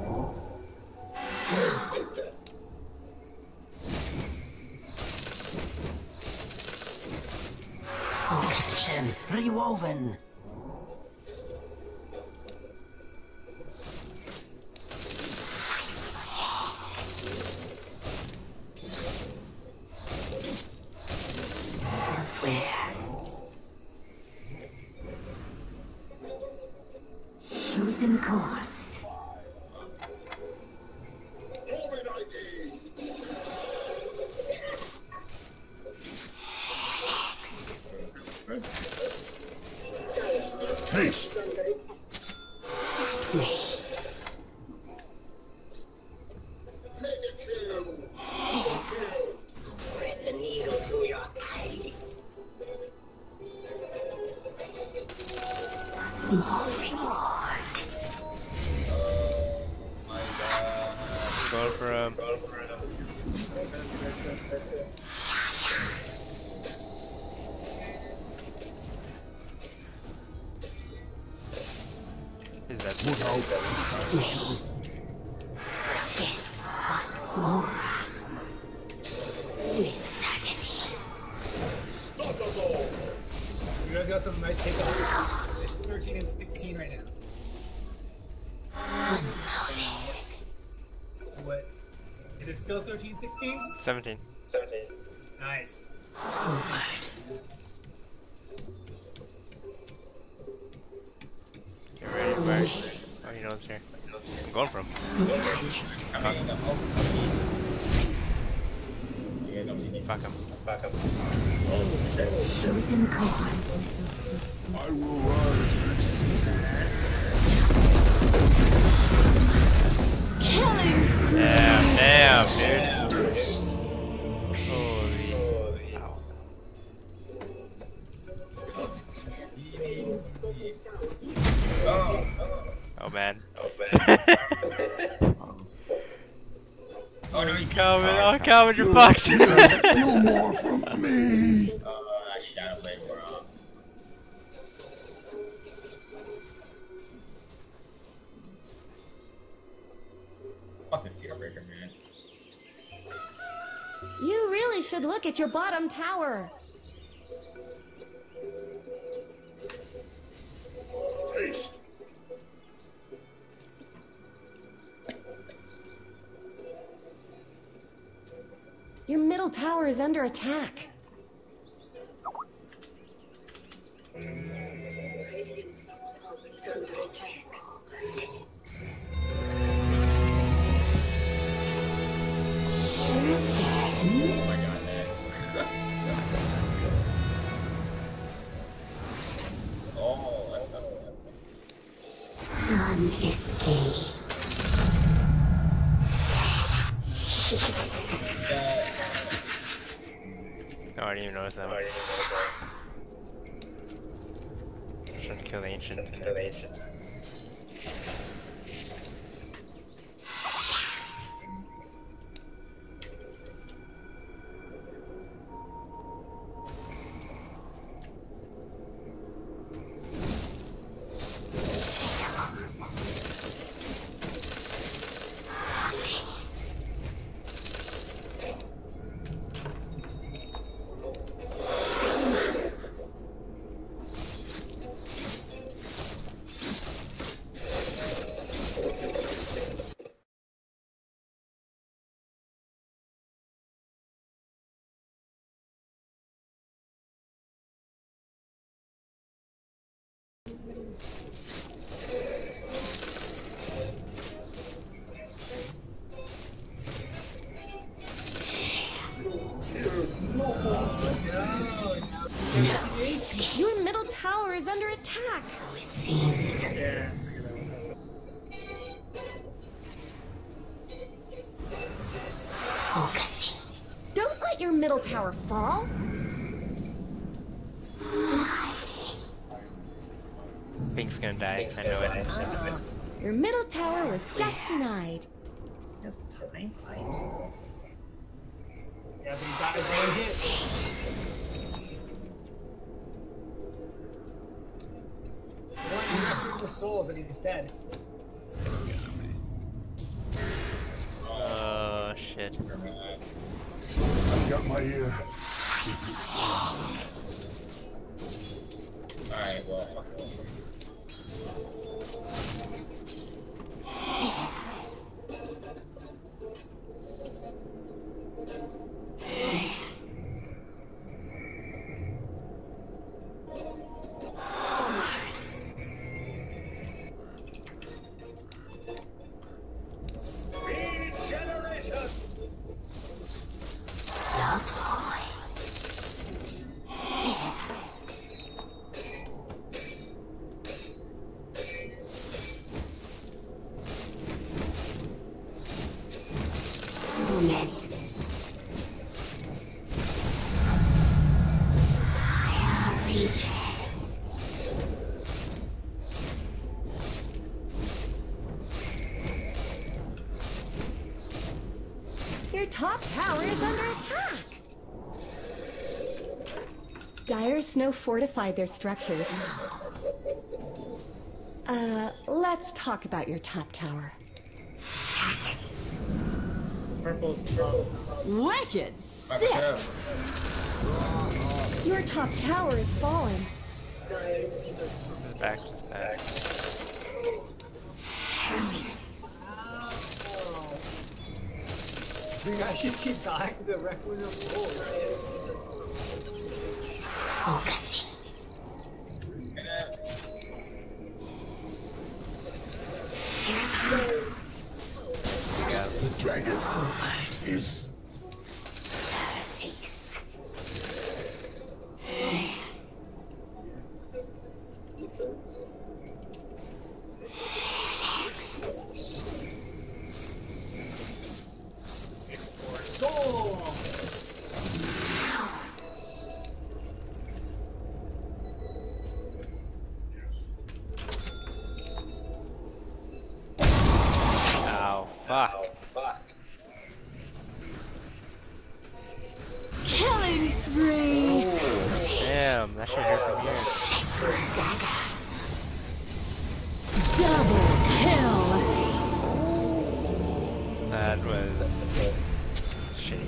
Question rewoven. Elsewhere. Chosen course. Haste. Me. Thread the needle through your eyes. A small reward. Go for him. Is that Broken once more. Leo's got some nice takeoffs. It's thirteen and sixteen right now. What? Is it still thirteen sixteen? seventeen. seventeen. Nice. Get ready for it. Oh, you know it's here. I'm going for him. Fuck him. Fuck him. Chosen course. I will rise next season. Killing spree. Damn, damn, dude. Holy. Ow. Oh man. Oh man. Oh no, he's Calvin, oh Calvin, you're fucked. No more from me. Uh, I shadow blade more off. Fuck this Fear Breaker, man. You really should look at your bottom tower. Haste. Your middle tower is under attack. Oh my god, man. Oh, that's up. None escape. No, I didn't even notice that. I trying to kill the ancient in the base. Your middle tower is under attack. It seems. Yeah. Focusing. Don't let your middle tower fall. Pink's gonna die. I know it. Uh, your middle tower was just denied. That's tiny. Yeah, but he got his one hit. One hit for souls and he's dead. Oh shit. I've got my ear. Alright, well, fuck it. Lost coin. Moment. Higher reaches. Your top tower is under attack. Dire Snow fortified their structures. Uh, let's talk about your top tower. Purple's top. Wicked sick. Your top tower is fallen. Just back, just back. You guys should keep dying to the Requiem of Souls. Focusing. Yeah. The dragon is Cease. Ow, fuck. Killing spree! Damn, that should hurt from here. Double kill! That was shitty.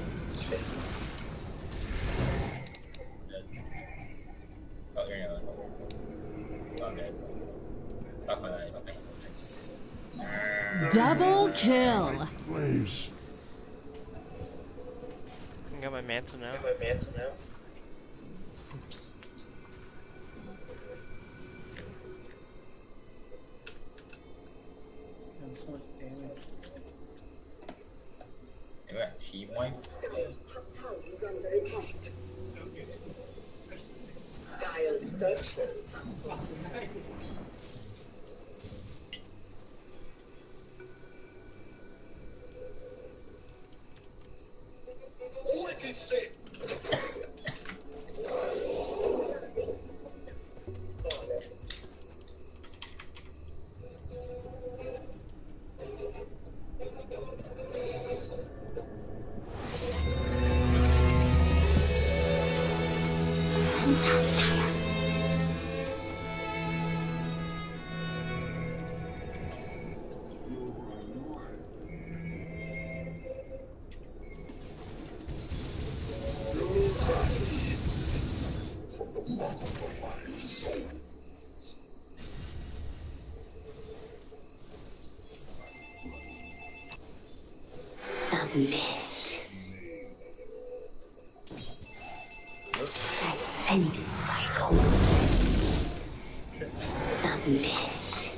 Oh, you're not. Oh, dead. Fuck my life. Okay. Double kill! waves. I got my mantle now. Got my mantle now. Done so much damage. You got team wipe? Wicked sick. Submit. Ascending my goal. Submit.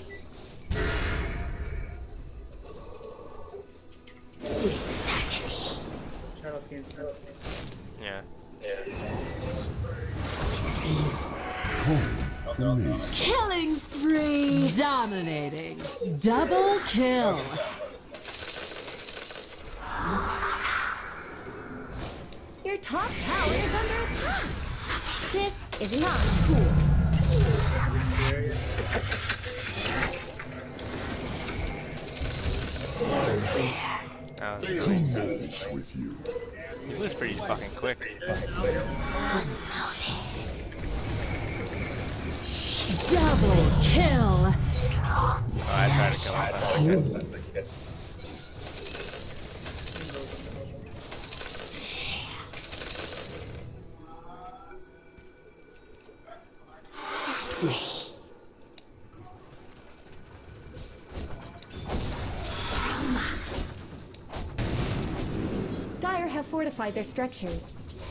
With certainty. Shadow Fiends, Shadow Fiends. Yeah. Killing spree! Dominating! Double kill! Your top tower is under attack. This is not cool. That was They really demolish with you. He was pretty fucking quick. Double kill! Oh, I tried to kill him. but okay. Dire have fortified their structures.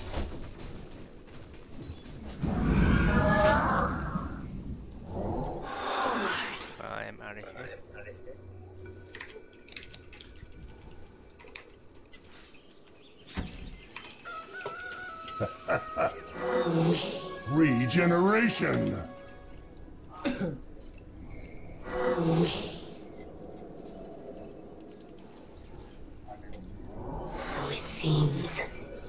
I am out of here. Regeneration. So it seems.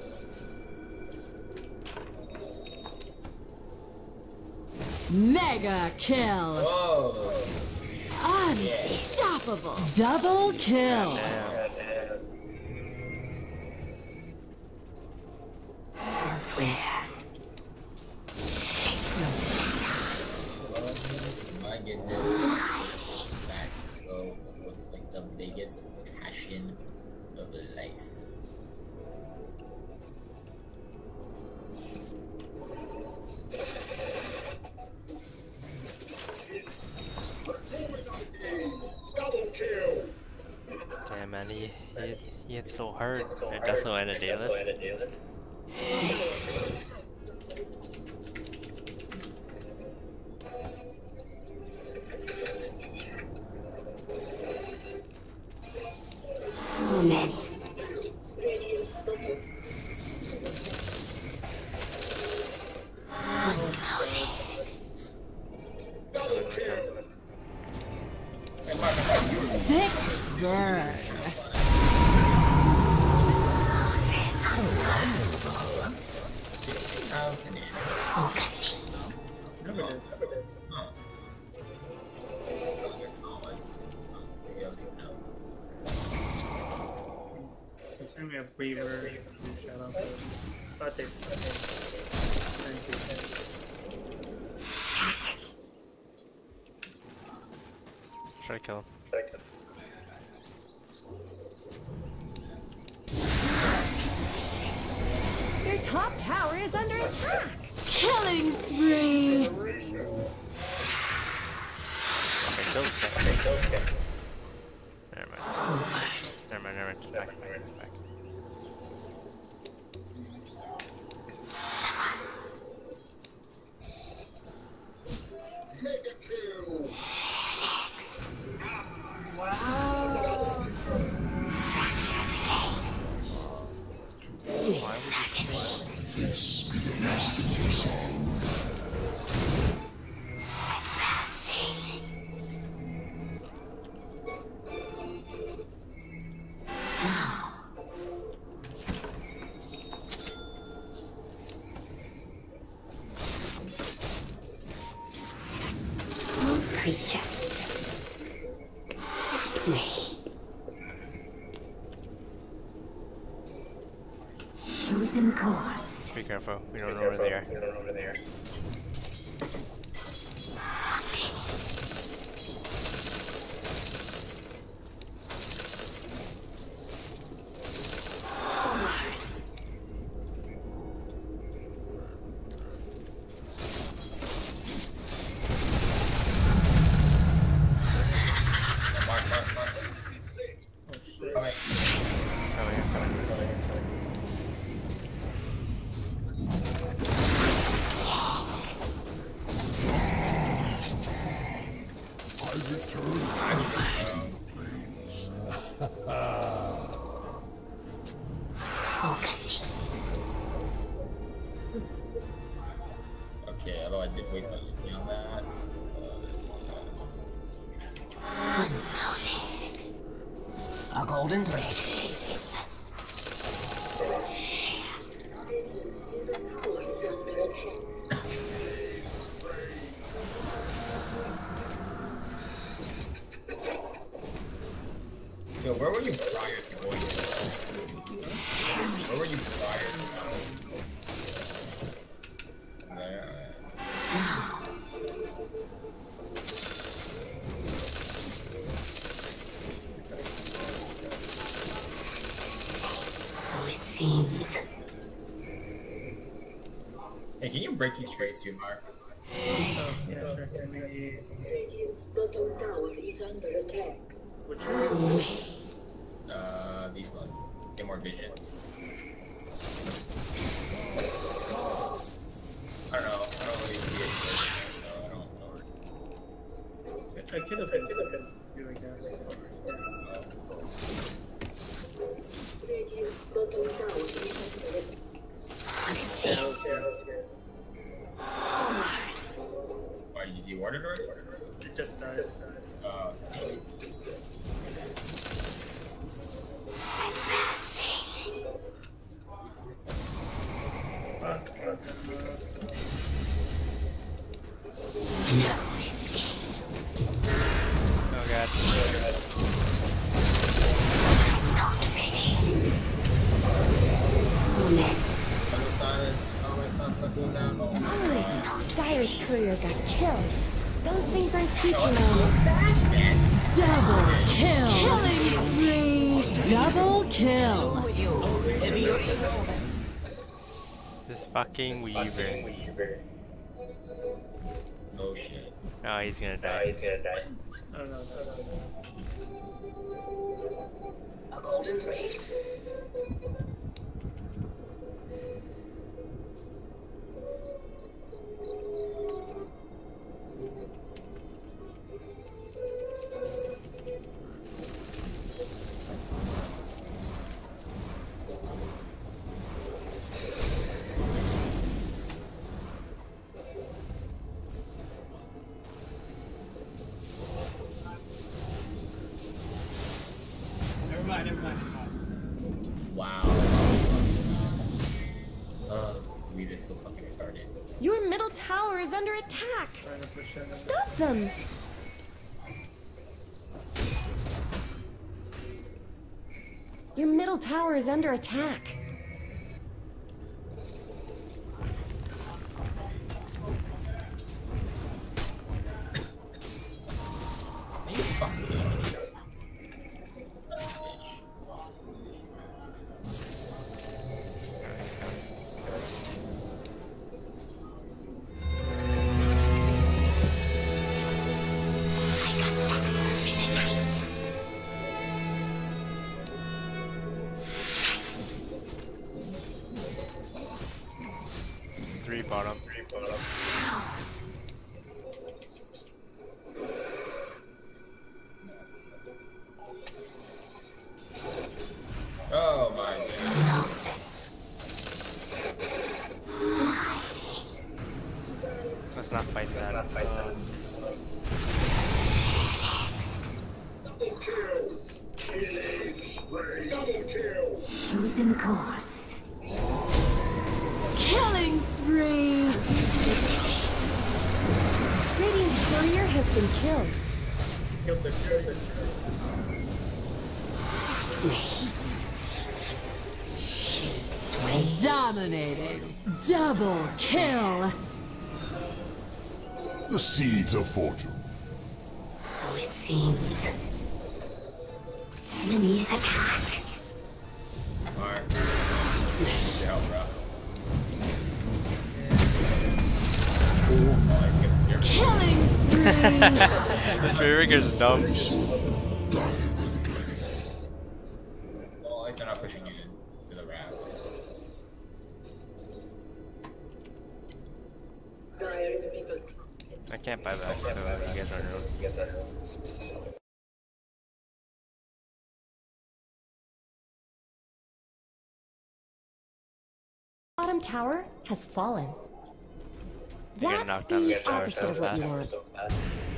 Mega kill! Whoa! Unstoppable! Double kill! Damn. Elsewhere. I get this back go with like the biggest passion of life. man, he, he, he hit so hard. It does no end of Daedalus. Moment. Thick burn. Focusing. Considering we have Weaver and Shadow, but they. Thank you. Try to kill him. Your top tower is under attack. Killing spree. Okay, kill this guy. Okay, kill this guy. Never mind. Never mind, never mind. Just back, back, back. Creature. Pray. Chosen course. Be careful, we don't know where they are. We don't know where they are. Okay, although I did waste my energy on that. Unnoted. A golden thread. Yo, where were you prior to going? Where were you prior to there? So it seems. Hey, can you break these trays too, Mark? Oh, yeah, sure. Can we... Radiant's bottom tower is under attack. Which Uh, these ones. Get more vision. I don't know. I don't really see it. So I don't know. I could have been doing that. Radiant's bottom tower is under attack. What is this? Why, did you order it already? It just died. Uh, damn it. Fuck. No escape. Oh god. Not ready. Moment. Dyer's courier got killed. Those things aren't teaching them. Double kill. Killing spree. Double kill. This fucking Weaver. Oh shit. Oh, he's gonna die. Oh, he's gonna die. Oh no, no, no, no. concentrate. Never mind, never mind, never mind. Wow. Uh, Louise is so fucking retarded. Your middle tower is under attack. Trying to push in. Stop them. Your middle tower is under attack. Are you fucking idiot? Three bottom. Three bottom. Oh my god. Let's not fight that. Not fight that. Double kill. Killing spree. Double kill. Chosen course. Killing spree! Radiant's courier has been killed. Killed the killed the Dominated. Double kill. The seeds of fortune. So it seems. Enemies attack. Alright. Yeah, bro. Killing spree! This Rearinger's is dumb. Well, at least they're not pushing you to the raft. I can't buy back, so you guys are on your own. Bottom tower has fallen. You get That's knocked down the the tower opposite so of what you fast. want.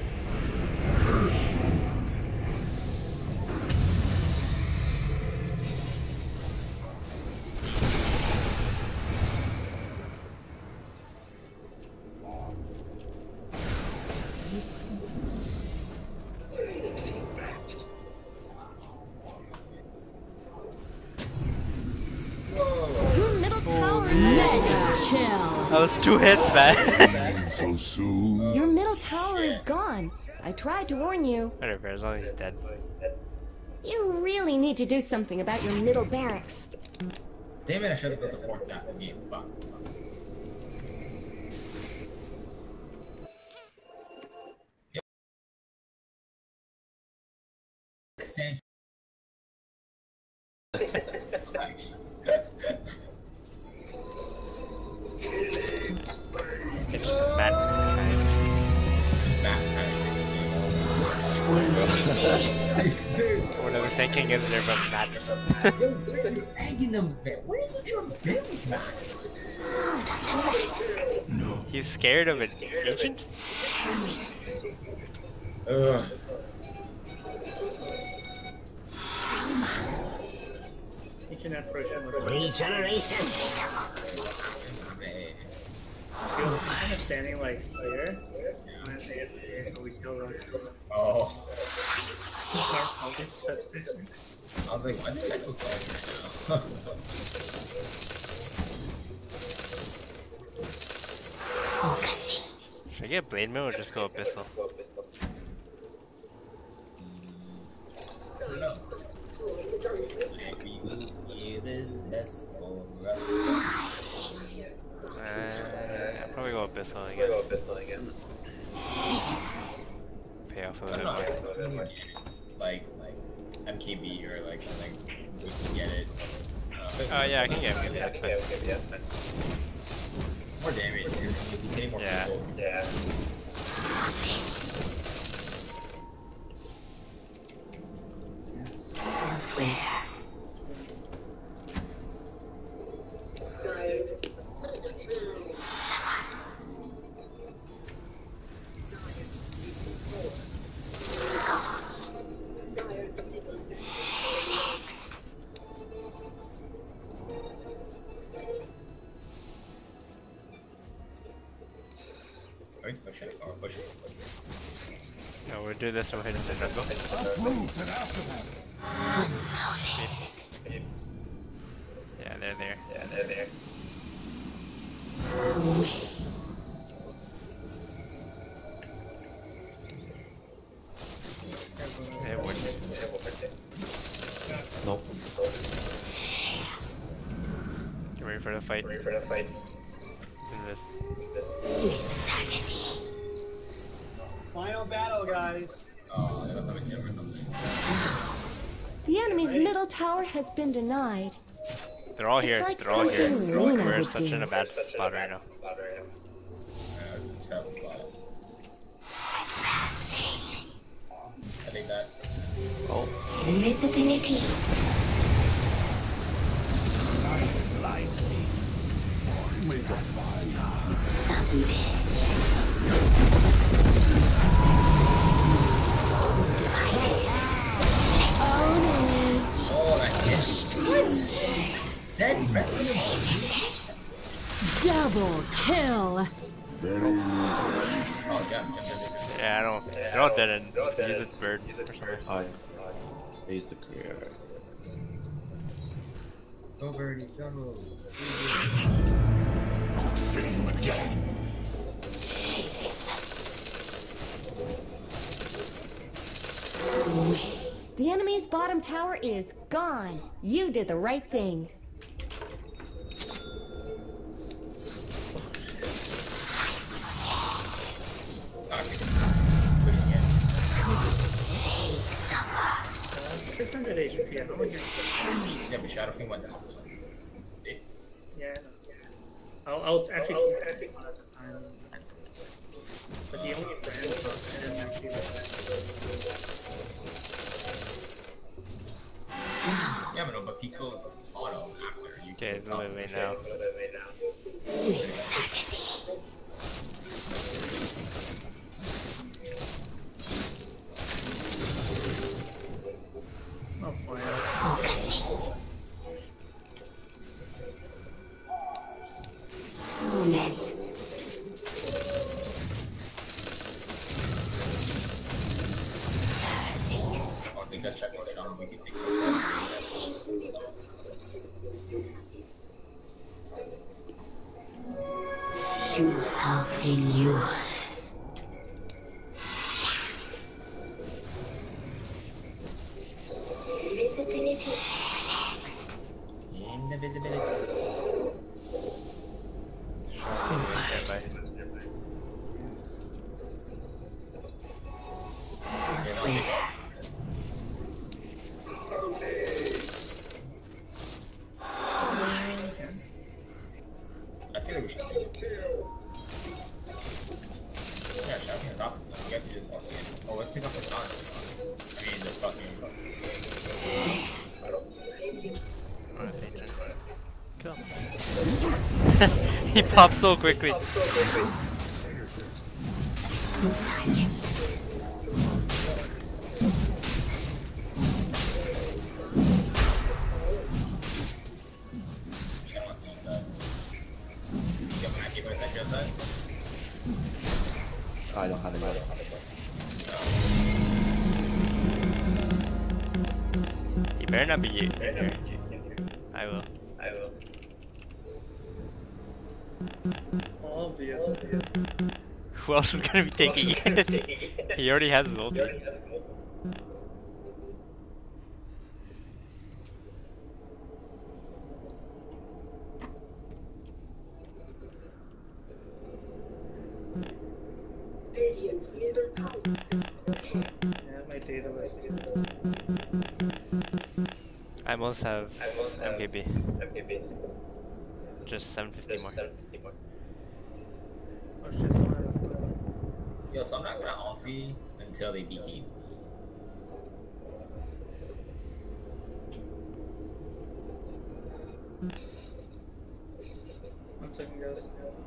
Your middle tower is Mega kill. That was two hits, man. So soon. Your middle tower is gone. I tried to warn you. Whatever, as long as he's dead. You really need to do something about your middle barracks. Damn it, I should have put the fourth staff in the game. Fuck. Yep. It's Matt. Whatever thinking is there about Matt. You're egging them, man. What is with your build, man? No. He's scared of an ancient? Ugh. You can approach him with a Regeneration. He was kind of standing like here. And then they hit the base, so we killed him. Oh. I'll just set it. I was like, why is this guy so salty right now? Should I get Blade Mail or just go Abyssal? Uh, I'll probably go Abyssal, I guess. Go Abyssal, I guess. Pay off a little bit more. Like, like, M K B B or like something, we can get it. Uh, Oh yeah, I can get it. Yeah, yeah. More damage. You're getting more Yeah. people. Yeah. Elsewhere. Wait, push it. Oh, push it. No, we'll do this. We'll hit him in the knuckle. Yeah, they're there. Yeah, they're there. Hey, what? Nope. You ready for the fight? Ready for the fight? In this. Final battle, guys. Oh, they must have a camera or something. The enemy's middle tower has been denied. They're all here. It's like They're all here. something They're all, Lena we're would such do. in a bad spot right now. Uh, terrible spot. I think that. Oh. Invisibility. Light me. Make a fire. Oh, that hit. What? Dead red. Double kill. Oh, yeah. Yeah, I don't. They're all dead and use its bird or something. I I used the career. Go birdie, go. Fame again. The enemy's bottom tower is gone. You did the right thing. six hundred H P. I don't want to Yeah, but Shadow Fiend went down. See? Yeah, I know. I'll, I'll actually keep one at a time. But the only friend and then actually Yeah, but no, but Pico is auto after. You Okay, it's a little bit now. Oh boy. Moment. I think that's check what Shadow we can take it. You have renewal. Invisibility. Next. Invisibility. Yeah, bye. I feel like we should do it. Yeah, Shadow Fiend is off. We have to just off again. Oh, let's pick up the Sonic. I mean, the fucking. Kill. He popped so quickly. I don't have enough. You better not be you. I will. I will. Obviously. Who else is gonna be taking it? He already has his ulti. Yeah, my data was too. I almost have almost M K B. M K B. Just seven fifty more. Oh shit, someone Yo, so I'm not gonna ulti until they beat. One second, guys.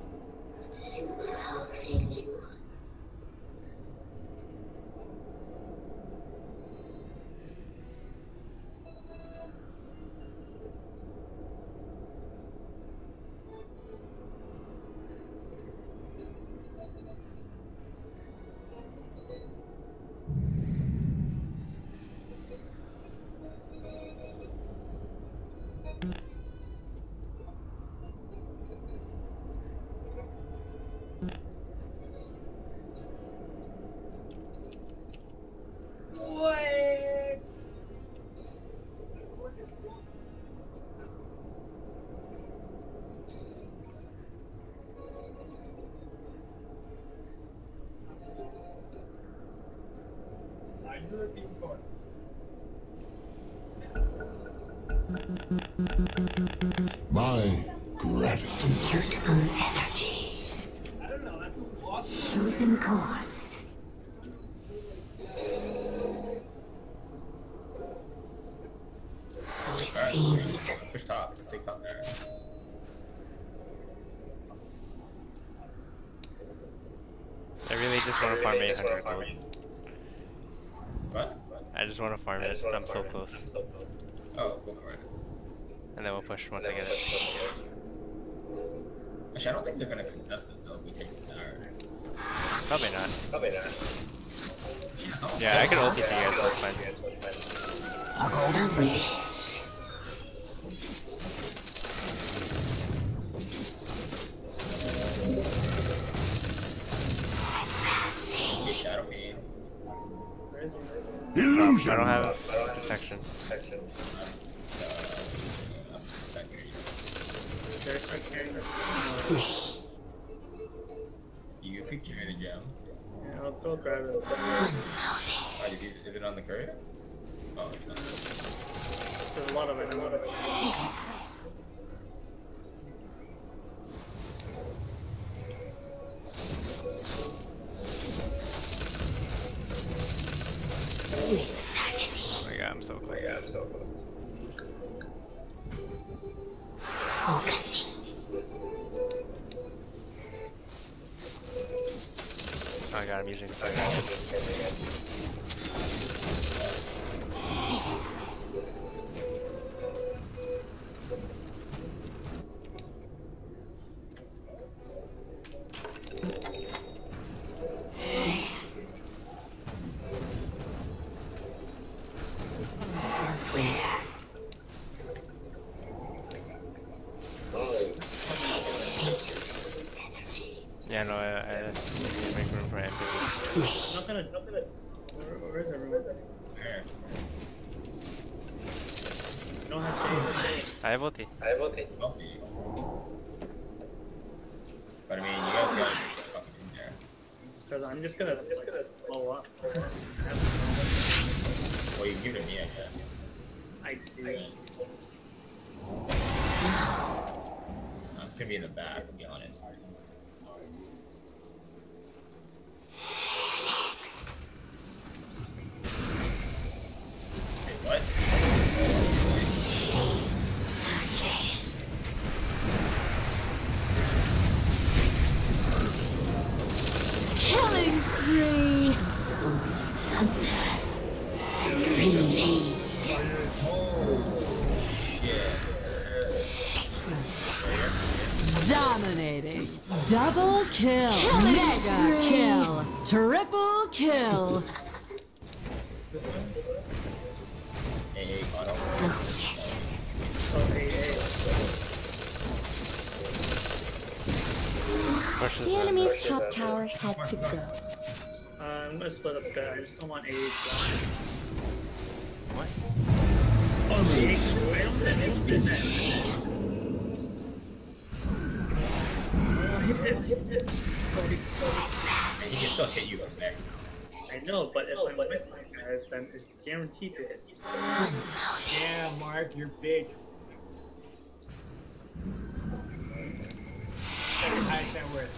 My gratitude. Mutable energies. I don't know, that's awesome. Chosen course. So it seems. Push top. Let's take top there. I really just want to farm eight hundred gold. What? I just want to farm it. I'm so close. Oh, go for it. And then we'll push once I get it. Actually, I don't think they're gonna contest this though if we take the tower. Probably not. Probably not. Yeah, I can ult you guys, so it's fine. A golden bridge. Get Shadow Fiend. Illusion. I don't have protection. You could carry the gem. Yeah, I'll go grab it. Oh, is, it, is it on the courier? Oh, it's not. There's a lot of it. A lot of it. Oh my god, I'm so close. Yeah, I'm so close. Focusing. Oh my god, I'm using fire. Elsewhere. Yeah, no, I, I make room for M P B. I'm not gonna. Not gonna. Where, where is everyone? Here. I don't have shade. I have ulti. I have ulti. Ulti. But I mean, you guys gotta get fucking in there. Because I'm just gonna. I'm just gonna blow up. Well, you give it to me, I guess. I do. I'm just gonna be in the back, to be honest. Wait, what? Killing spree! Grenade. Dominating. Double kill. Killing Mega spree. kill. Triple kill. Hey, hey, auto. Oh, hey, hey. Pushes The the- enemy's top tower had to go. Uh, I'm gonna split up there. I just don't want A H. What? Oh, the H. I don't think they did that. Oh, hit this, hit this. Hey, he can still hit you from there. I know, but if I'm with my guys, then it's guaranteed to hit. Yeah, Mark. Mark, you're big. Second highest net worth.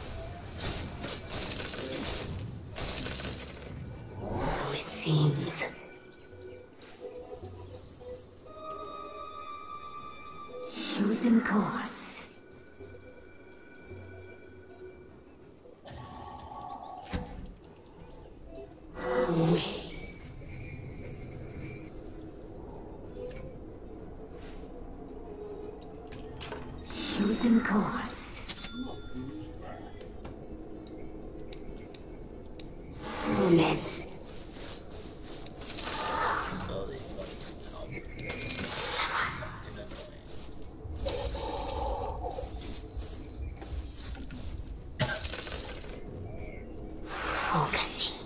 So it seems. Chosen course. Away. Chosen course. Moment. Focusing.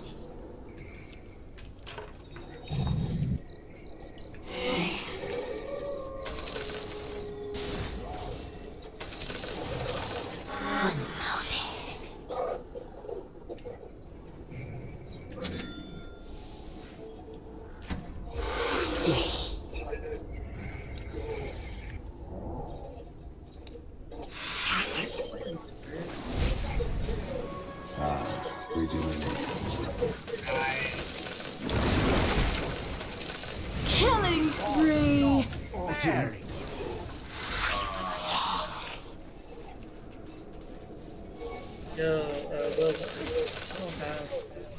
Killing spree! Yo, uh, Will, I don't have.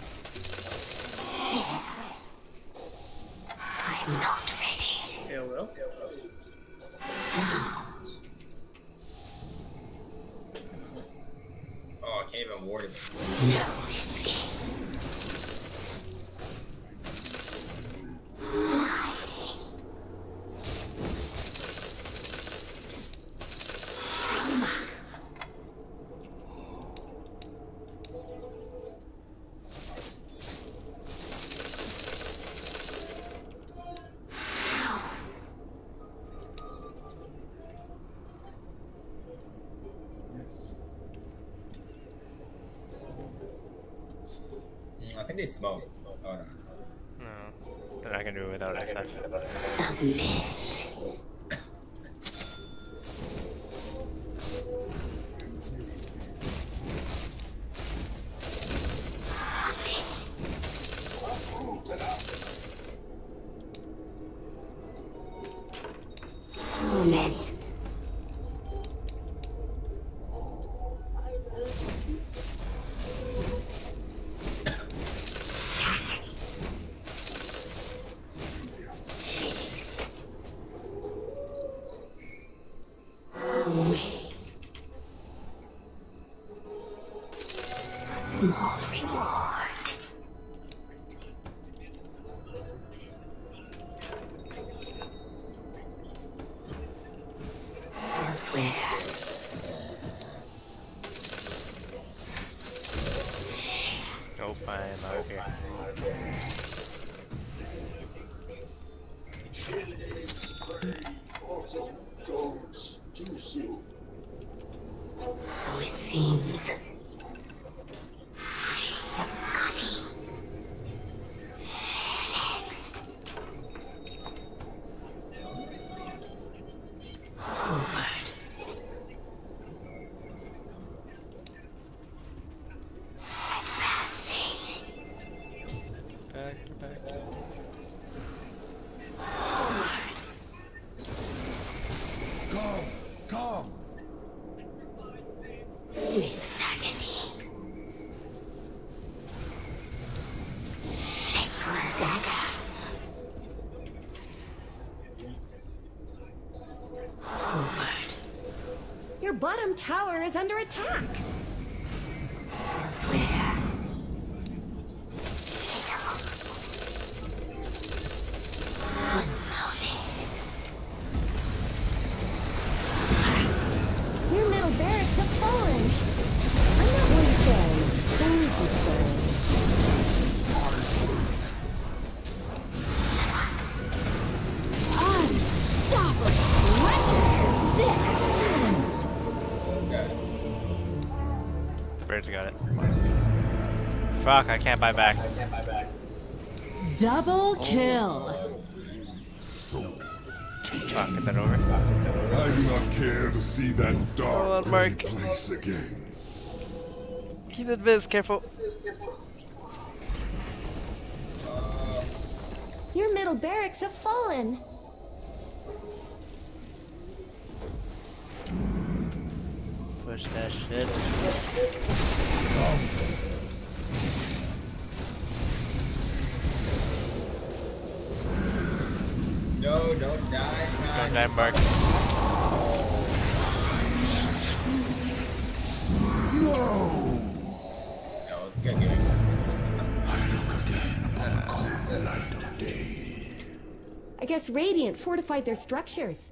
I'm not ready. Yeah, Will? Oh, I can't even ward him. No escape. I think they smoke. Oh no. No, they're not gonna do it without X F. Submit. Moment. Small reward. Elsewhere. Oh, fine, I'm out here. So it seems. I have Scotty. Next. Forward. Back, back. Come, come. With certainty. Spectral dagger. Forward. Your bottom tower is under attack. Elsewhere. Your middle barracks have fallen. I'm not one to say. Thank you, sir. Unstoppable. Sick. Bird's got it. Fuck, I can't buy back. Double kill. Fuck, get that over. I do not care to see that dark on, Mark. gray place again. Keep that biz, careful. Your middle barracks have fallen. Push that shit. No, don't die. Don't die, Mark. No! No, it's gonna give me. I guess Radiant fortified their structures.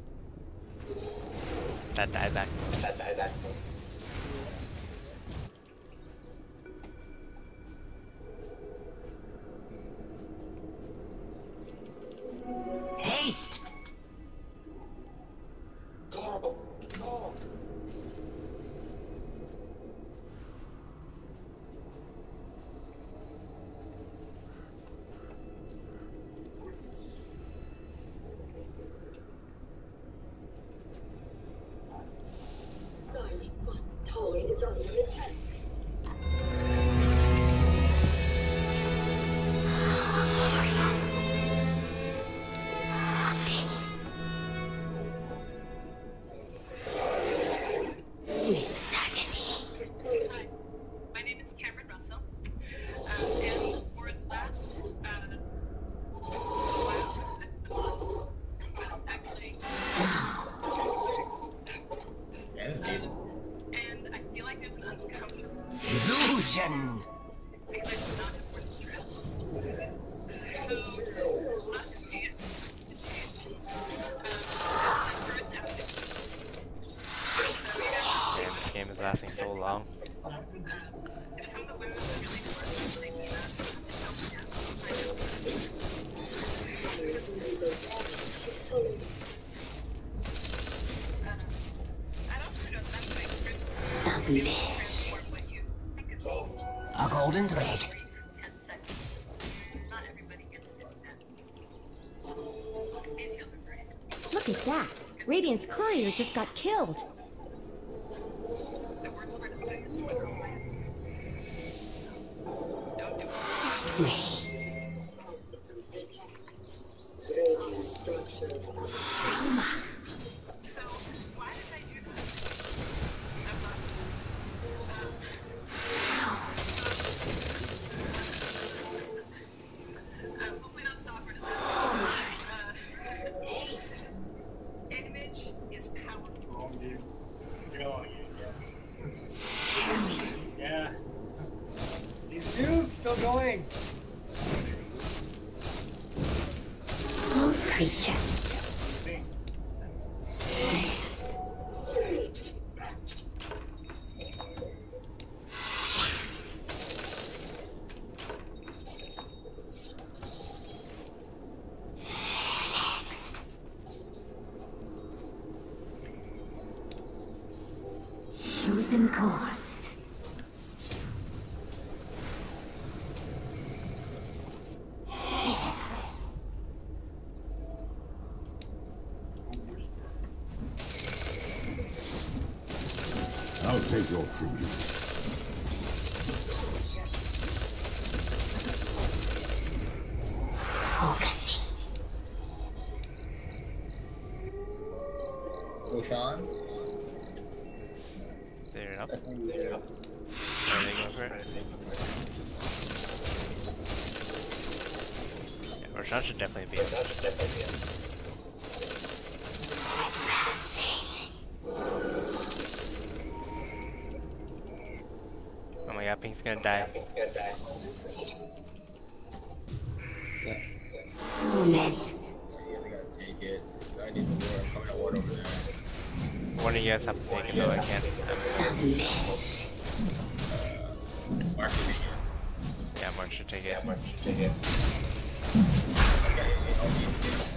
That died back. That died back. Haste! Go! Go! Tower is under attack. Hi, my name is Cameron Russell, um, and for the last, uh, well, actually, and I feel like there's an uncomfortable Illusion! because I do not afford stress. So, must be a change. Um, my first outing. Damn, this game is lasting so long. If some of the women are really worth thinking about, Submit. A golden thread. ten seconds. Not everybody gets to do that. These heals are great. Look at that. Radiant's courier just got killed. The worst part is putting a sword on my head. Don't do it. So, why did I do that? I'm not. Um, hopefully not as awkward as that. Uh, image is powerful. Yeah. These dudes still going. Small creature. Chosen course. I'll take your tribute. Focusing. Roshan? There it up. There it up. Are they going for it? Yeah, Roshan should definitely be in. Oh my god, Pink's gonna die. Moment. Yeah, we gotta take it. I need the war. I'm coming to ward over there. One of you guys have to take it though, I can't. I'm... Uh, Mark should take it. Yeah, Mark should take it. Yeah, Mark should take it. Okay, I'll need it.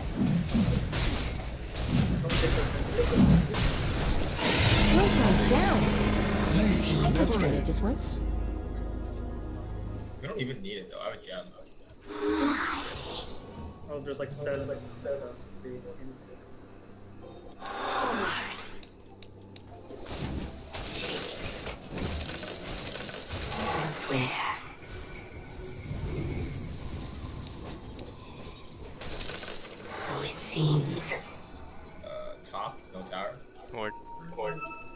Roshan's down. I could say it just once. We don't even need it though. I have a gem. Oh, there's like seven. Like seven. the in Elsewhere. So it seems. Uh, top, no tower. Or, or.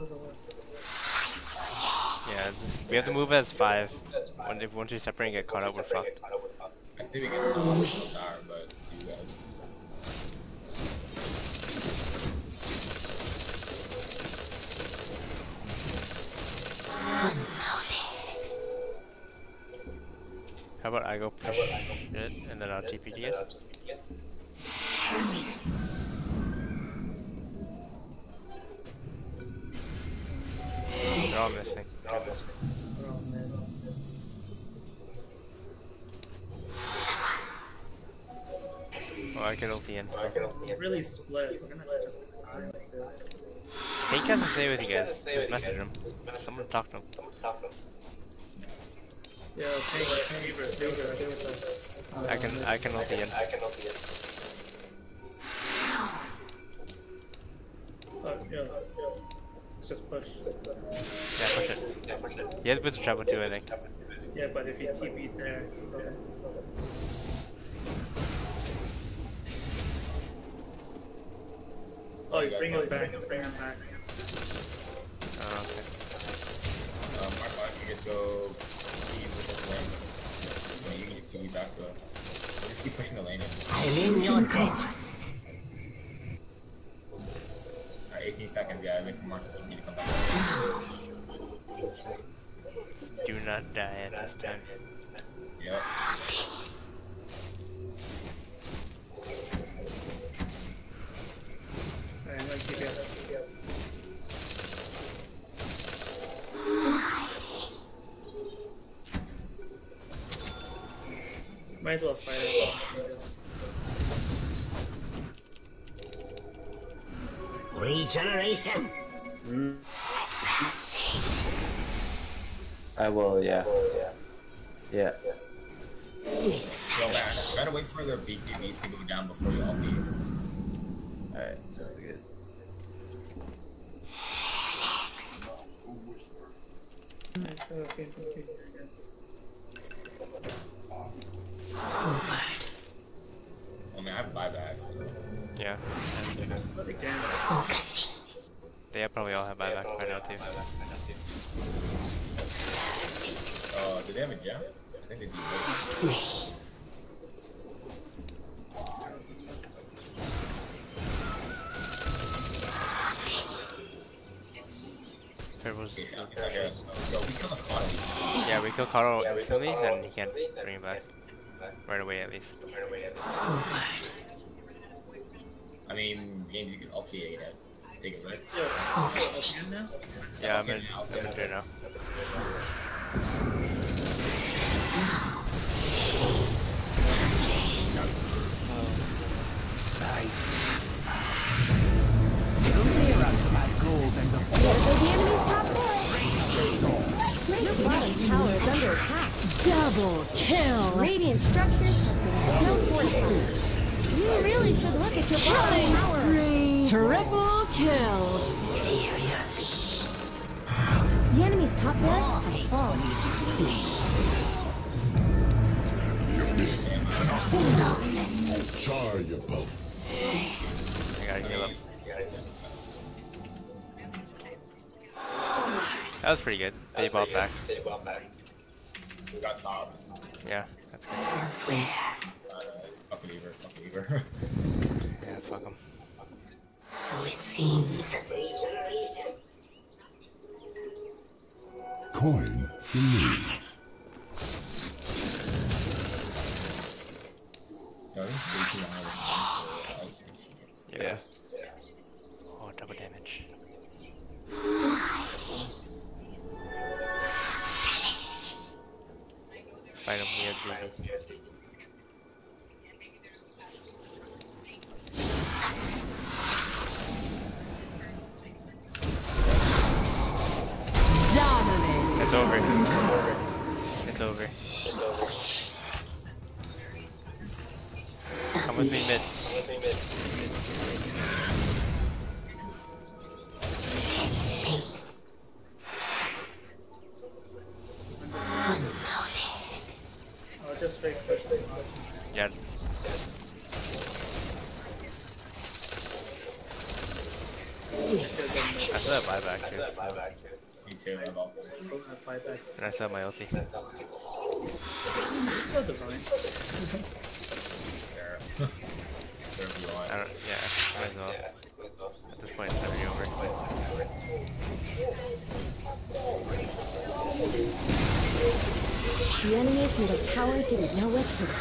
Yeah, just, we have to move as five. When if once we separate and get caught up, we're fucked. I think we get top, no tower, but you guys. How about I go push it and then I'll T P D S? They're all missing. We're all mid. Oh, I can ulti in. It's really split. We're gonna just die like this. He can't stay with you guys. Just message him. Someone talk to him. Yo, hey, hey, Reaver, Reaver, stay with us. I can, I can ulti in. Oh, yo, yo. Let's just push. Yeah, push it. Yeah, push it. He has boots of travel too, I think. Yeah, but if he T P'd there, it's still... Oh, you bring him back, bring him back. Oh, okay. Um, Mark, why don't you just go T with this lane? No, you can just T V back to us. Just keep pushing the lane in. I'm in your debt. Alright, eighteen seconds, yeah, wait for Marcus to need to come back. Do not die at this time. Yep. Alright, I'm gonna keep you up, keep you up. Might as well fight it. Regeneration. Mm. I will, yeah. Yeah. Yo, man, you gotta wait for their B K Bs to go down before you all leave. Alright, sounds good. Okay, okay. I mean, I have buybacks. Yeah. Again. They probably all have buyback by now too. Uh, do they have a gem? I think they do. Turbo's Okay, okay. Yo, we kill the Carl. yeah, we kill Carl instantly, then he can't bring him back. Right away at least. I mean, games you can ulti A F. Take it, right? Now? Yeah, I'm in, I'm in there now. Your bottom tower is under attack. Double kill. Radiant structures have been so fortified. You really should look at your bottom tower. Spree. Triple kill. The enemy's top barracks have fallen. Char your boat. I gotta heal up. That was pretty good. They bought back. We got top. Yeah, that's good. Elsewhere. Uh, fuck Weaver, fuck Weaver. Yeah, fuck them. So it seems. Coin for me. Yo, this is way too hard. Yeah. Oh, double damage. Fight him here, Julie. Dominating. It's over. It's over. Come with me mid. Come with me mid. still have buyback too. Me too, I'm about. Buyback. And I still have my ulti. Still divine. There. Whatever you want. I don't, yeah, might as well. At this point, it's already over. The enemy's middle tower didn't know what hit it.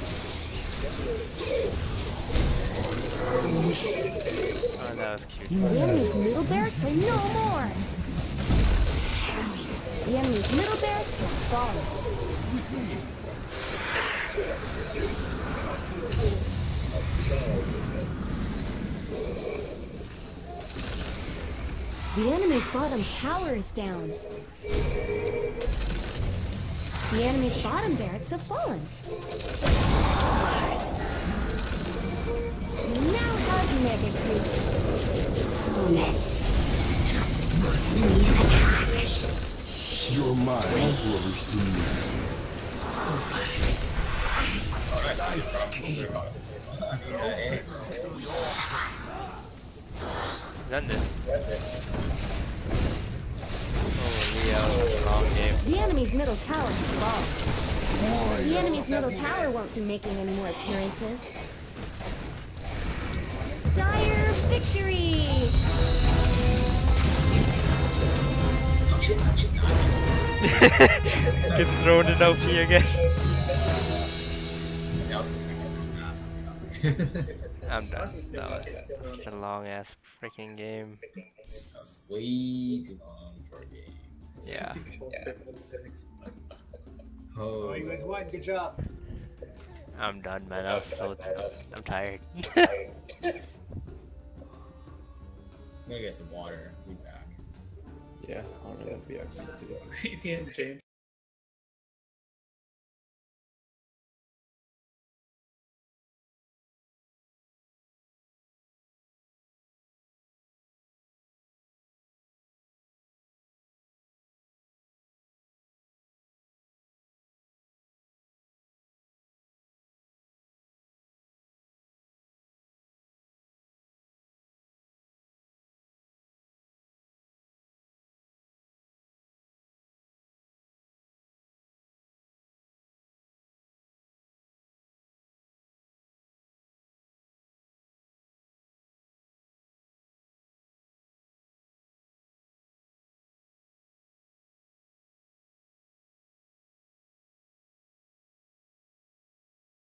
Oh, that was cute. The enemy's middle barracks are no more! The enemy's middle barracks have fallen. The enemy's bottom tower is down. The enemy's bottom barracks have fallen. We now have mega creeps. Moment. Enemy's attack. Your mind works to me. Done this. Oh, Leo, long game. The enemy's middle tower has fallen. The enemy's middle tower won't be making any more appearances. Dire victory! Get thrown in O P again. I'm done. That was such a long ass freaking game. Way too long for a game. Yeah. Oh, you guys won. Good job. I'm done, man. I was so. I'm tired. I'm gonna get some water. Be back. Yeah, I'm gonna be back too. Yeah, James.